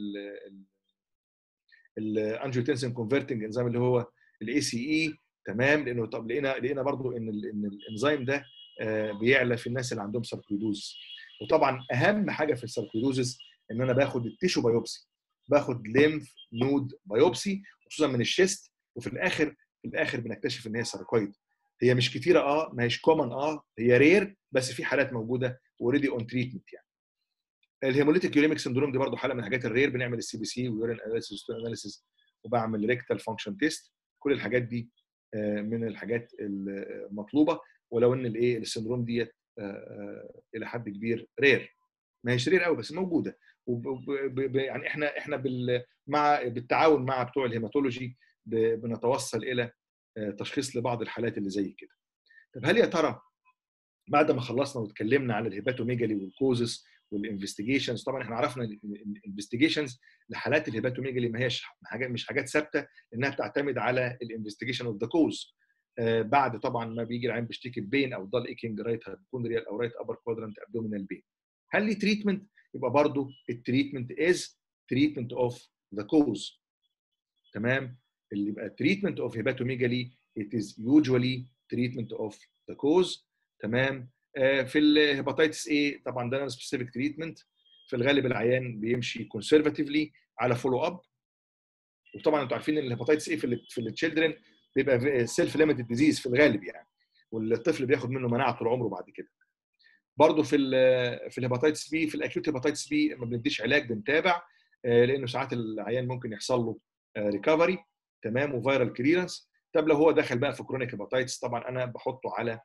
الانجيوتنسين كونفرتنج انزيم اللي هو الاي سي اي. تمام. لانه طب لقينا برضو ان الانزيم ده بيعلى في الناس اللي عندهم ساركويدوز. وطبعا اهم حاجه في الساركويدوزز ان انا باخد التيشو بايوبسي، باخد ليمف نود بايوبسي خصوصا من الشيست، وفي الاخر بنكتشف ان هي ساركويد. هي مش كتيره ما هيش كومن هي رير، بس في حالات موجوده اوريدي اون تريتمنت يعني. الهيموليتيك يوريميك سندروم دي برضو حاله من الحاجات الرير، بنعمل السي بي سي ويورين اناليسيس وبعمل ريكتال فانكشن تيست. كل الحاجات دي من الحاجات المطلوبه، ولو ان الايه السندروم ديت الى حد كبير رير، ما هيش رير قوي بس موجوده. يعني احنا بالتعاون مع بتوع الهيماتولوجي بنتوصل الى تشخيص لبعض الحالات اللي زي كده. طب هل يا ترى بعد ما خلصنا واتكلمنا عن الهيباتوميجالي والكوزس والانفستيجيشنز، طبعا احنا عرفنا الانفستيجيشنز لحالات الهيباتوميجالي ما هيش مش حاجات ثابته، انها بتعتمد على الانفستيجيشن اوف ذا كوز. بعد طبعا ما بيجي العين بيشتكي ببين او ضل ايكينج رايت هايبوكوندريال او رايت ابر كوادرانت ابدومينال بين، هل لي تريتمنت؟ يبقى برضو التريتمنت از تريتمنت اوف ذا كوز. تمام. اللي يبقى تريتمنت اوف هيباتوميجالي it is usually treatment of the cause. تمام. في الهيباتيتس اي طبعا ده سبيسيفيك تريتمنت، في الغالب العيان بيمشي كونسرفاتيفلي على فولو اب. وطبعا انتوا عارفين ان الهيباتيتس اي في التشيلدرن بيبقى سيلف ليميتد ديزيز في الغالب يعني، والطفل بياخد منه مناعه طول عمره بعد كده. برضه في الهيباتيتس بي، في الاكيوت هيباتيتس بي ما بنديش علاج، بنتابع لانه ساعات العيان ممكن يحصل له ريكفري. تمام. وفيرال كليرنس. طب لو هو دخل بقى في كرونيك هيباتيتس طبعا انا بحطه على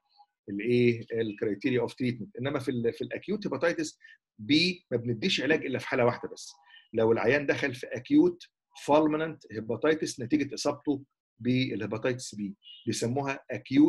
الايه الكرايتيريا اوف تريتمنت. انما في الاكيوت هيباتيتس بي ما بنديش علاج الا في حاله واحده بس، لو العيان دخل في اكيوت فالمننت هيباتيتس نتيجه اصابته بالهيباتيتس بي، بيسموها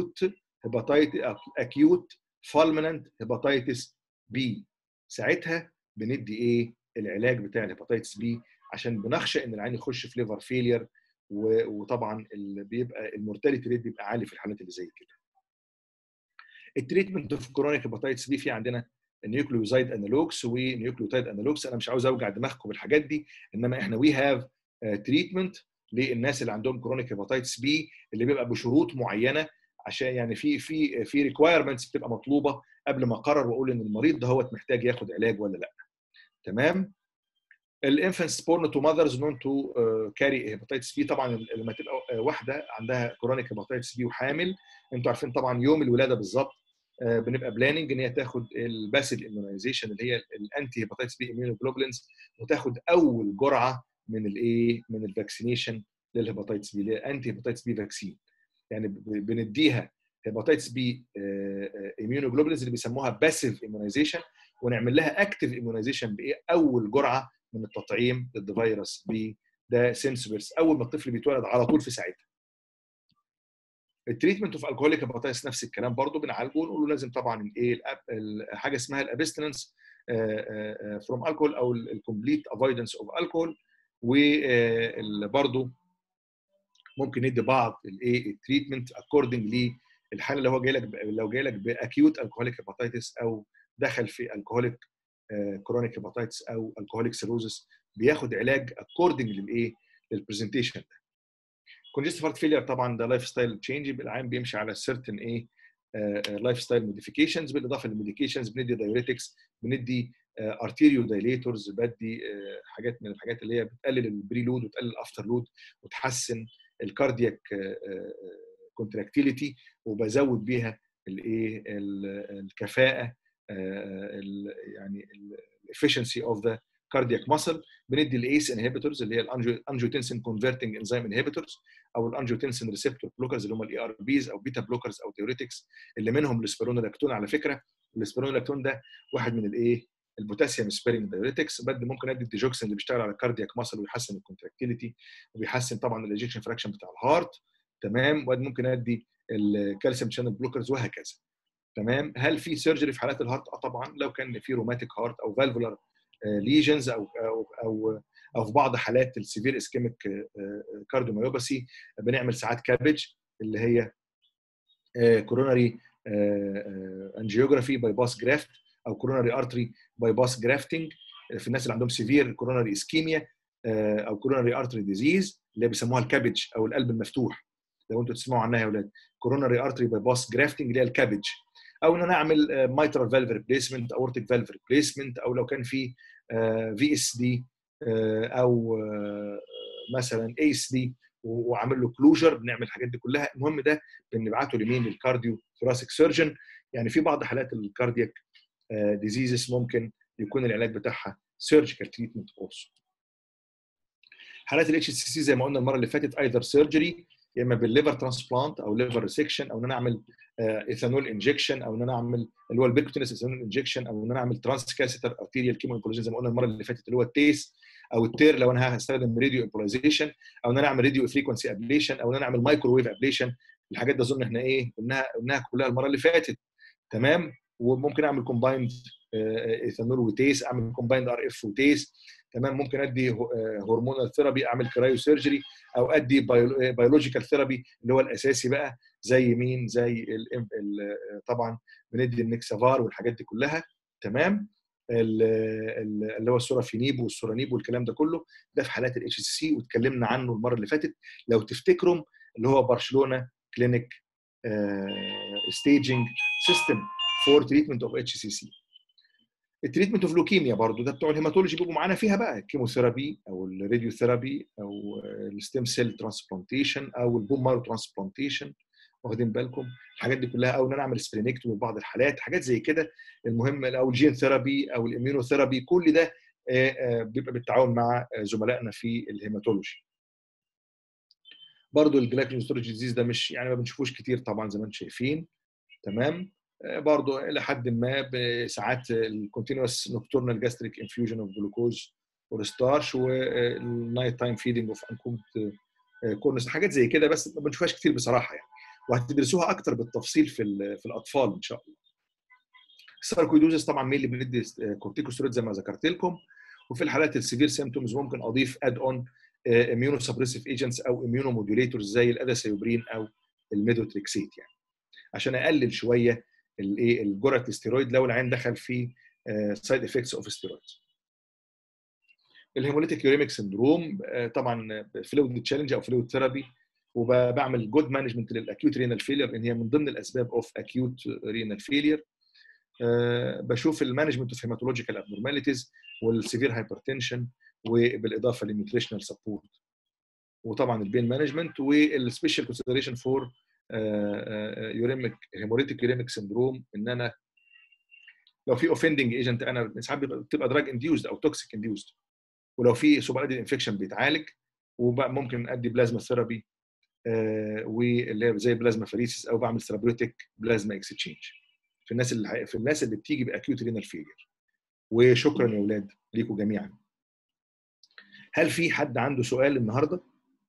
اكيوت فالمننت هيباتيتس بي. ساعتها بندي ايه العلاج بتاع الهيباتيتس بي، عشان بنخشى ان العيان يخش في ليفر فيلير، وطبعا بيبقى المورتاليتي ريت بيبقى عالي في الحالات اللي زي كده. التريتمنت في كرونيك هيباتيتس بي في عندنا نيوكليوزايد انالوجز ونيوكليوتايد انالوجز. انا مش عاوز اوجع دماغكم بالحاجات دي، انما احنا وي هاف تريتمنت للناس اللي عندهم كرونيك هيباتيتس بي اللي بيبقى بشروط معينه، عشان يعني في ريكوايرمنتس بتبقى مطلوبه قبل ما اقرر واقول ان المريض ده هو محتاج ياخد علاج ولا لا. تمام. الانفانتس بورن تو ماذرز نون تو كاري هيباتيتس بي. طبعا لما تبقى واحده عندها كرونيك هيباتيتس بي وحامل، انتوا عارفين طبعا يوم الولاده بالظبط بنبقى بلاننج ان هي تاخد الباسيف اميونيزيشن اللي هي الانتي هيباتيتس بي اميونوجلوبولينز، وتاخد اول جرعه من الايه من الفاكسينيشن للهيباتيتس بي اللي هي انتي هيباتيتس بي فاكسين. يعني بنديها هيباتيتس بي اميونوجلوبولينز اللي بيسموها باسيف اميونيزيشن، ونعمل لها اكتيف اميونيزيشن بايه اول جرعه من التطعيم ضد فيروس بي، ده سينسبرس اول ما الطفل بيتولد على طول في ساعتها. التريتمنت اوف الكحوليك هيباتيتس نفس الكلام برضه، بنعالجه ونقول له لازم طبعا ايه حاجه اسمها الابستنس فروم الكحول او الكومبليت افويدنس اوف الكحول. وبرضه ممكن ندي بعض الايه التريتمنت اكوردنج للحاله اللي هو جاي لك، لو جاي لك باكيوت الكحوليك هيباتيتس او دخل في الكحوليك كرونيك هيباتيتس او الكحوليك سيروزس، بياخد علاج اكوردنج للايه للبرزنتيشن ده. كونجستيف هارت فيلير طبعا ده لايف ستايل تشينج، العيان بيمشي على سيرتن ايه لايف ستايل موديفيكيشنز، بالاضافه للميديكيشنز بندي دايوريتكس، بندي ارتيريو دايليتورز، بدي حاجات من الحاجات اللي هي بتقلل البريلود وتقلل الافتر لود وتحسن الكاردياك كونتراكتيليتي، وبزود بيها الايه الكفاءه يعني الافشنسي اوف ذا كاردياك ماسل. بندي الايس انهبيتورز اللي هي الانجيوتنسين كونفرتنج انزيم انهبيتورز او الانجيوتنسين ريسبتور بلوكرز اللي هم الاي ار بيز او بيتا بلوكرز او ديوريتكس، اللي منهم السبيرونولاكتون. على فكره السبيرونولاكتون ده واحد من الايه البوتاسيوم سبيرنج دايوريتكس. بدي ممكن ادي الديجوكسين اللي بيشتغل على الكاردياك ماسل ويحسن الكونتراكتيليتي وبيحسن طبعا الايجكشن فراكشن بتاع الهارت. تمام. وادي ممكن ادي الكالسيوم شانل بلوكرز وهكذا. تمام. هل في سيرجري في حالات الهارت؟ طبعا لو كان في روماتيك هارت او فالفولار ليجنز او في بعض حالات السيفير اسكيميك كارديوميوباثي بنعمل ساعات كابج اللي هي كوروناري انجيوجرافي باي باس جرافت او كوروناري ارتري باي باس جرافتنج في الناس اللي عندهم سيفير كوروناري اسكيميا او كوروناري ارتري ديزيز اللي هي بيسموها الكابج او القلب المفتوح، لو انتوا تسمعوا عنها يا اولاد. كوروناري ارتري باي باس جرافتنج اللي هي الكابج، او ان انا اعمل مايترال فالف ريبليسمنت، اورتيك فالف ريبليسمنت، او لو كان في في اس دي او مثلا اي اس دي وعامل له كلوجر، بنعمل الحاجات دي كلها. المهم ده بنبعته لمين؟ للكارديو ثوراسيك سيرجن. يعني في بعض حالات الكاردياك ديزيزز ممكن يكون العلاج بتاعها سيرجيكال تريتمنت اولسو. حالات الاتش سي سي زي ما قلنا المره اللي فاتت ايذر سيرجري، يا اما بالليفر ترانسبلانت او ليفر ريسكشن، او ان انا اعمل ايثانول انجكشن، او ان انا اعمل اللي هو البيركوتينس ايثانول انجكشن، او ان انا اعمل ترانس كاسيتر ارتيريال كيمو امبوليزيشن زي ما قلنا المره اللي فاتت اللي هو التيس او التير لو انا هستخدم راديو امبوليزيشن، او ان انا اعمل راديو فريكونسي ابليشن، او ان انا اعمل مايكروويف ابليشن. الحاجات دي اظن احنا ايه قلناها كلها المره اللي فاتت. تمام. وممكن اعمل كومبايند ايثانول وتيس، اعمل كومبايند ار اف وتيس. تمام. ممكن ادي هرمونال ثيرابي، اعمل كرايو سيرجري، او ادي بيولوجيكال ثيرابي اللي هو الاساسي بقى زي مين؟ زي طبعا بندي النكسافار والحاجات دي كلها. تمام. اللي هو السورافينيب والسورانيب والكلام ده كله، ده في حالات الاتش سي سي واتكلمنا عنه المره اللي فاتت لو تفتكروا، اللي هو برشلونه كلينيك staging system for treatment of HCC. التريتمنت اوف لوكيميا برضو ده بتوع الهيماتولوجي بيبقوا معانا فيها بقى، الكيموثيرابي او الراديو ثيرابي او الستيم سيل ترانسبلانتيشن او البون مارو ترانسبلانتيشن، واخدين بالكم الحاجات دي كلها، او ان انا اعمل سبلينكتومي في بعض الحالات، حاجات زي كده. المهم او الجين ثيرابي او الاميونوثيرابي، كل ده بيبقى بالتعاون مع زملائنا في الهيماتولوجي. برضو الجلايكوجين ستورج ديزيز ده مش يعني ما بنشوفوش كتير طبعا زي ما انتم شايفين. تمام. برضه الى حد ما بساعات الكونتينوس نوكتورنال جاستريك انفيوجن اوف جلوكوز والستارش والنايت تايم فيدنج اوف انكومت كورنس، حاجات زي كده، بس ما بنشوفهاش كتير بصراحه يعني، وهتدرسوها اكتر بالتفصيل في الاطفال ان شاء الله. الساركويدوزس طبعا مين اللي بندي كورتيكوستيرويد زي ما ذكرت لكم، وفي الحالات السيفير سيمتومز ممكن اضيف اد اون اميونو سبريسيف ايجنتس او اميونو موديوليتورز زي الاداسيوبرين او الميدوتريكسيت يعني، عشان اقلل شويه الايه الجرعه الاستيرويد لو العين دخل في سايد افكتس اوف ستيرويدز. الهيموليتيك يوريميك سندروم طبعا فلويد تشالنج او فلويد ثيرابي، وبعمل جود مانجمنت للاكيوت رينال فيلير لان هي من ضمن الاسباب اوف اكيوت رينال فيلير. بشوف المانجمنت اوف هيماتولوجيكال ابنورماليتيز والسيفير هايبرتنشن، وبالاضافه للنيوتريشنال سبورت، وطبعا البين مانجمنت والسبيشال كونسيدريشن فور هيموريتيك يوريميك سندروم، ان انا لو في اوفندنج ايجنت انا ساعات بتبقى دراج انديوزد او توكسيك انديوزد، ولو في سوبرادي انفكشن بيتعالج، وبقى ممكن ادي بلازما ثيرابي واللي هي زي بلازما فريسيس، او بعمل ثيرابيوتيك بلازما اكستشينج في الناس اللي بتيجي باكيوت رينال فيلير. وشكرا يا اولاد ليكم جميعا. هل في حد عنده سؤال النهارده؟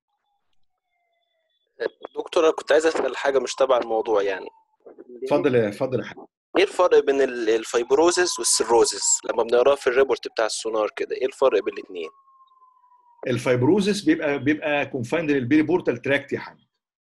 دكتور انا كنت عايز اسال حاجه مش تبع الموضوع يعني. اتفضل يا حبيبي. ايه الفرق بين الفايبروزس والسيروزس لما بنقراه في الريبورت بتاع السونار كده؟ ايه الفرق بين الاثنين؟ الفايبروزس بيبقى كونفايند للبيري بورتال تراكت يا حمد.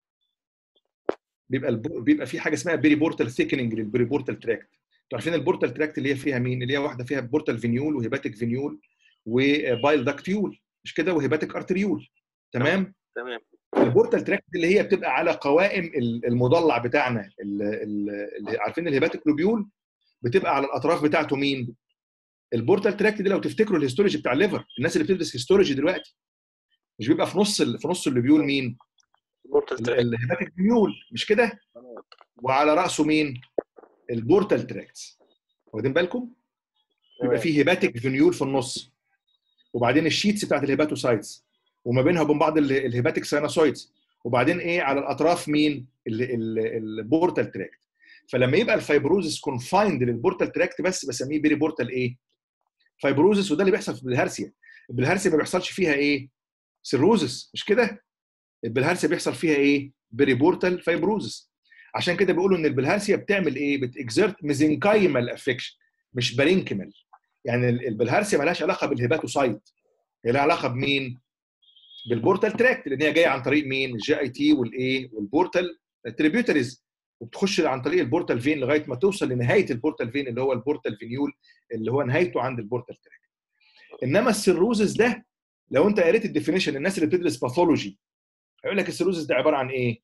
بيبقى في حاجه اسمها بيري بورتال ثيكننج للبيري بورتال تراكت. انتوا عارفين البورتال تراكت اللي هي فيها مين؟ اللي هي واحده فيها بورتال فينيول وهيباتيك فينيول وبايل داكتيول، مش كده؟ وهيباتيك ارتريول. تمام. البورتال تراكت اللي هي بتبقى على قوائم المضلع بتاعنا، اللي عارفين الهيباتيك لوبيول بتبقى على الاطراف بتاعته مين؟ البورتال تراكت دي لو تفتكروا الهيستولوجي بتاع الليفر، الناس اللي بتدرس هيستولوجي دلوقتي، مش بيبقى في نص اللوبيول مين؟ الهيباتيك فينيول، مش كده؟ وعلى راسه مين؟ البورتال تراكتس. واخدين بالكم؟ بيبقى فيه هيباتيك فينيول في النص، وبعدين الشيتس بتاعت الهيباتوسايتس، وما بينها وبين بعض الهيباتيك ساينوسويدز، وبعدين ايه على الاطراف مين؟ البورتال تراكت. فلما يبقى الفايبروزس كونفايند للبورتال تراكت بس بسميه بيري بورتال ايه؟ فايبروزس. وده اللي بيحصل في البلهارسيا. البلهارسيا ما بيحصلش فيها ايه؟ سيروزس، مش كده؟ البلهارسيا بيحصل فيها ايه؟ بيري بورتال فايبروزس. عشان كده بيقولوا ان البلهارسيا بتعمل ايه؟ بتاكزرت ميزنكايمال افكشن مش بارينكيمال. يعني البلهارسيا مالهاش علاقه بالهيباتوسايت، هي لها علاقه بمين؟ بالبورتال تراكت، لان هي جايه عن طريق مين؟ الجي اي تي والايه؟ والبورتال تريبيوتريز، وبتخش عن طريق البورتال فين لغايه ما توصل لنهايه البورتال فين اللي هو البورتال فينيول اللي هو نهايته عند البورتال تراكت. انما السيروزس ده لو انت قريت الديفينيشن، الناس اللي بتدرس باثولوجي هيقول لك السيروزس ده عباره عن ايه؟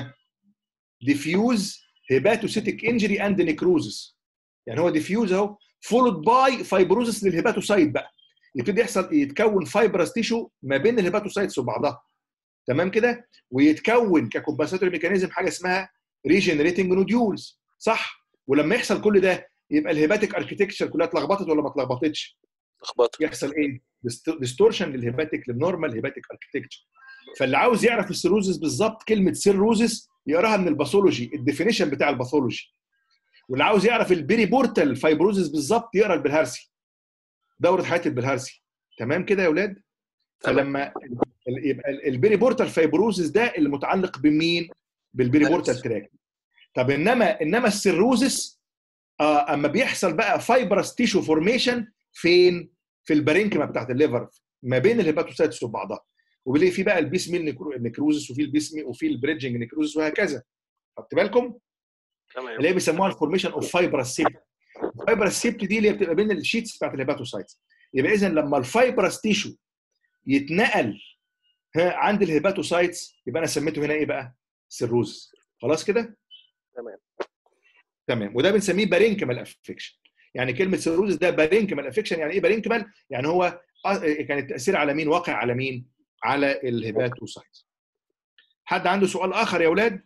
ديفيوز هيباتوسيتيك انجري اند نيكروزس. يعني هو ديفيوز اهو فولود باي فايبروزس للهيباتوسايت، بقى يبتدي يتكون فايبرس تيشو ما بين الهيباتوسايتس وبعضها. تمام كده؟ ويتكون ككومبنساتوري ميكانيزم حاجه اسمها ريجنريتنج نوديولز، صح؟ ولما يحصل كل ده يبقى الهيباتيك اركتكتشر كلها اتلخبطت ولا ما اتلخبطتش؟ اتلخبطت. يحصل ايه؟ ديستورشن للهيباتيك للنورمال هيباتيك اركتكتشر. فاللي عاوز يعرف السيروزس بالظبط كلمه سيروزس يقراها من الباثولوجي، الديفينيشن بتاع الباثولوجي. واللي عاوز يعرف البيري بورتال فايبروزس بالظبط يقرا البلهارسي، دوره حياه البلهارسي. تمام كده يا اولاد؟ فلما يبقى البيري بورتال فايبروزس ده اللي متعلق بمين؟ بالبيري بورتال تراك. طب انما السيروزس اما بيحصل بقى فايبرس تيشو فورميشن فين؟ في البارينكما بتاعت الليفر ما بين الهيباتوسايتس وبعضها، وبيلاقي في بقى البيس ميل نيكروزس وفي البيس وفي البريدجنج نيكروزس وهكذا. خدت بالكم؟ اللي هي بيسموها الفورميشن اوف فايبرس سيبت. الفايبرس سيبت دي اللي هي بتبقى بين الشيتس بتاعت الهيباتوسايتس. يبقى اذا لما الفايبرس تيشو يتنقل عند الهيباتوسايتس يبقى انا سميته هنا ايه بقى؟ سيروز. خلاص كده؟ تمام. وده بنسميه بارينكمال افكشن. يعني كلمه سيروز ده بارينكمال افكشن. يعني ايه بارينكمال؟ يعني هو كان التاثير على مين؟ واقع على مين؟ على الهيباتوسايتس. حد عنده سؤال اخر يا اولاد؟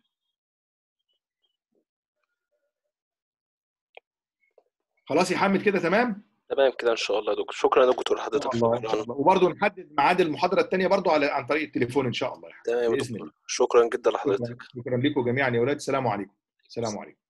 خلاص يا حامد كده تمام؟ تمام كده ان شاء الله يا دكتور. شكرا يا دكتور لحضرتك. الله ان شاء الله. وبرضه نحدد ميعاد المحاضره الثانيه برضه عن طريق التليفون ان شاء الله. تمام يا دكتور. شكرا جدا لحضرتك. شكرا لكم جميعا يا اولاد. السلام عليكم. السلام عليكم.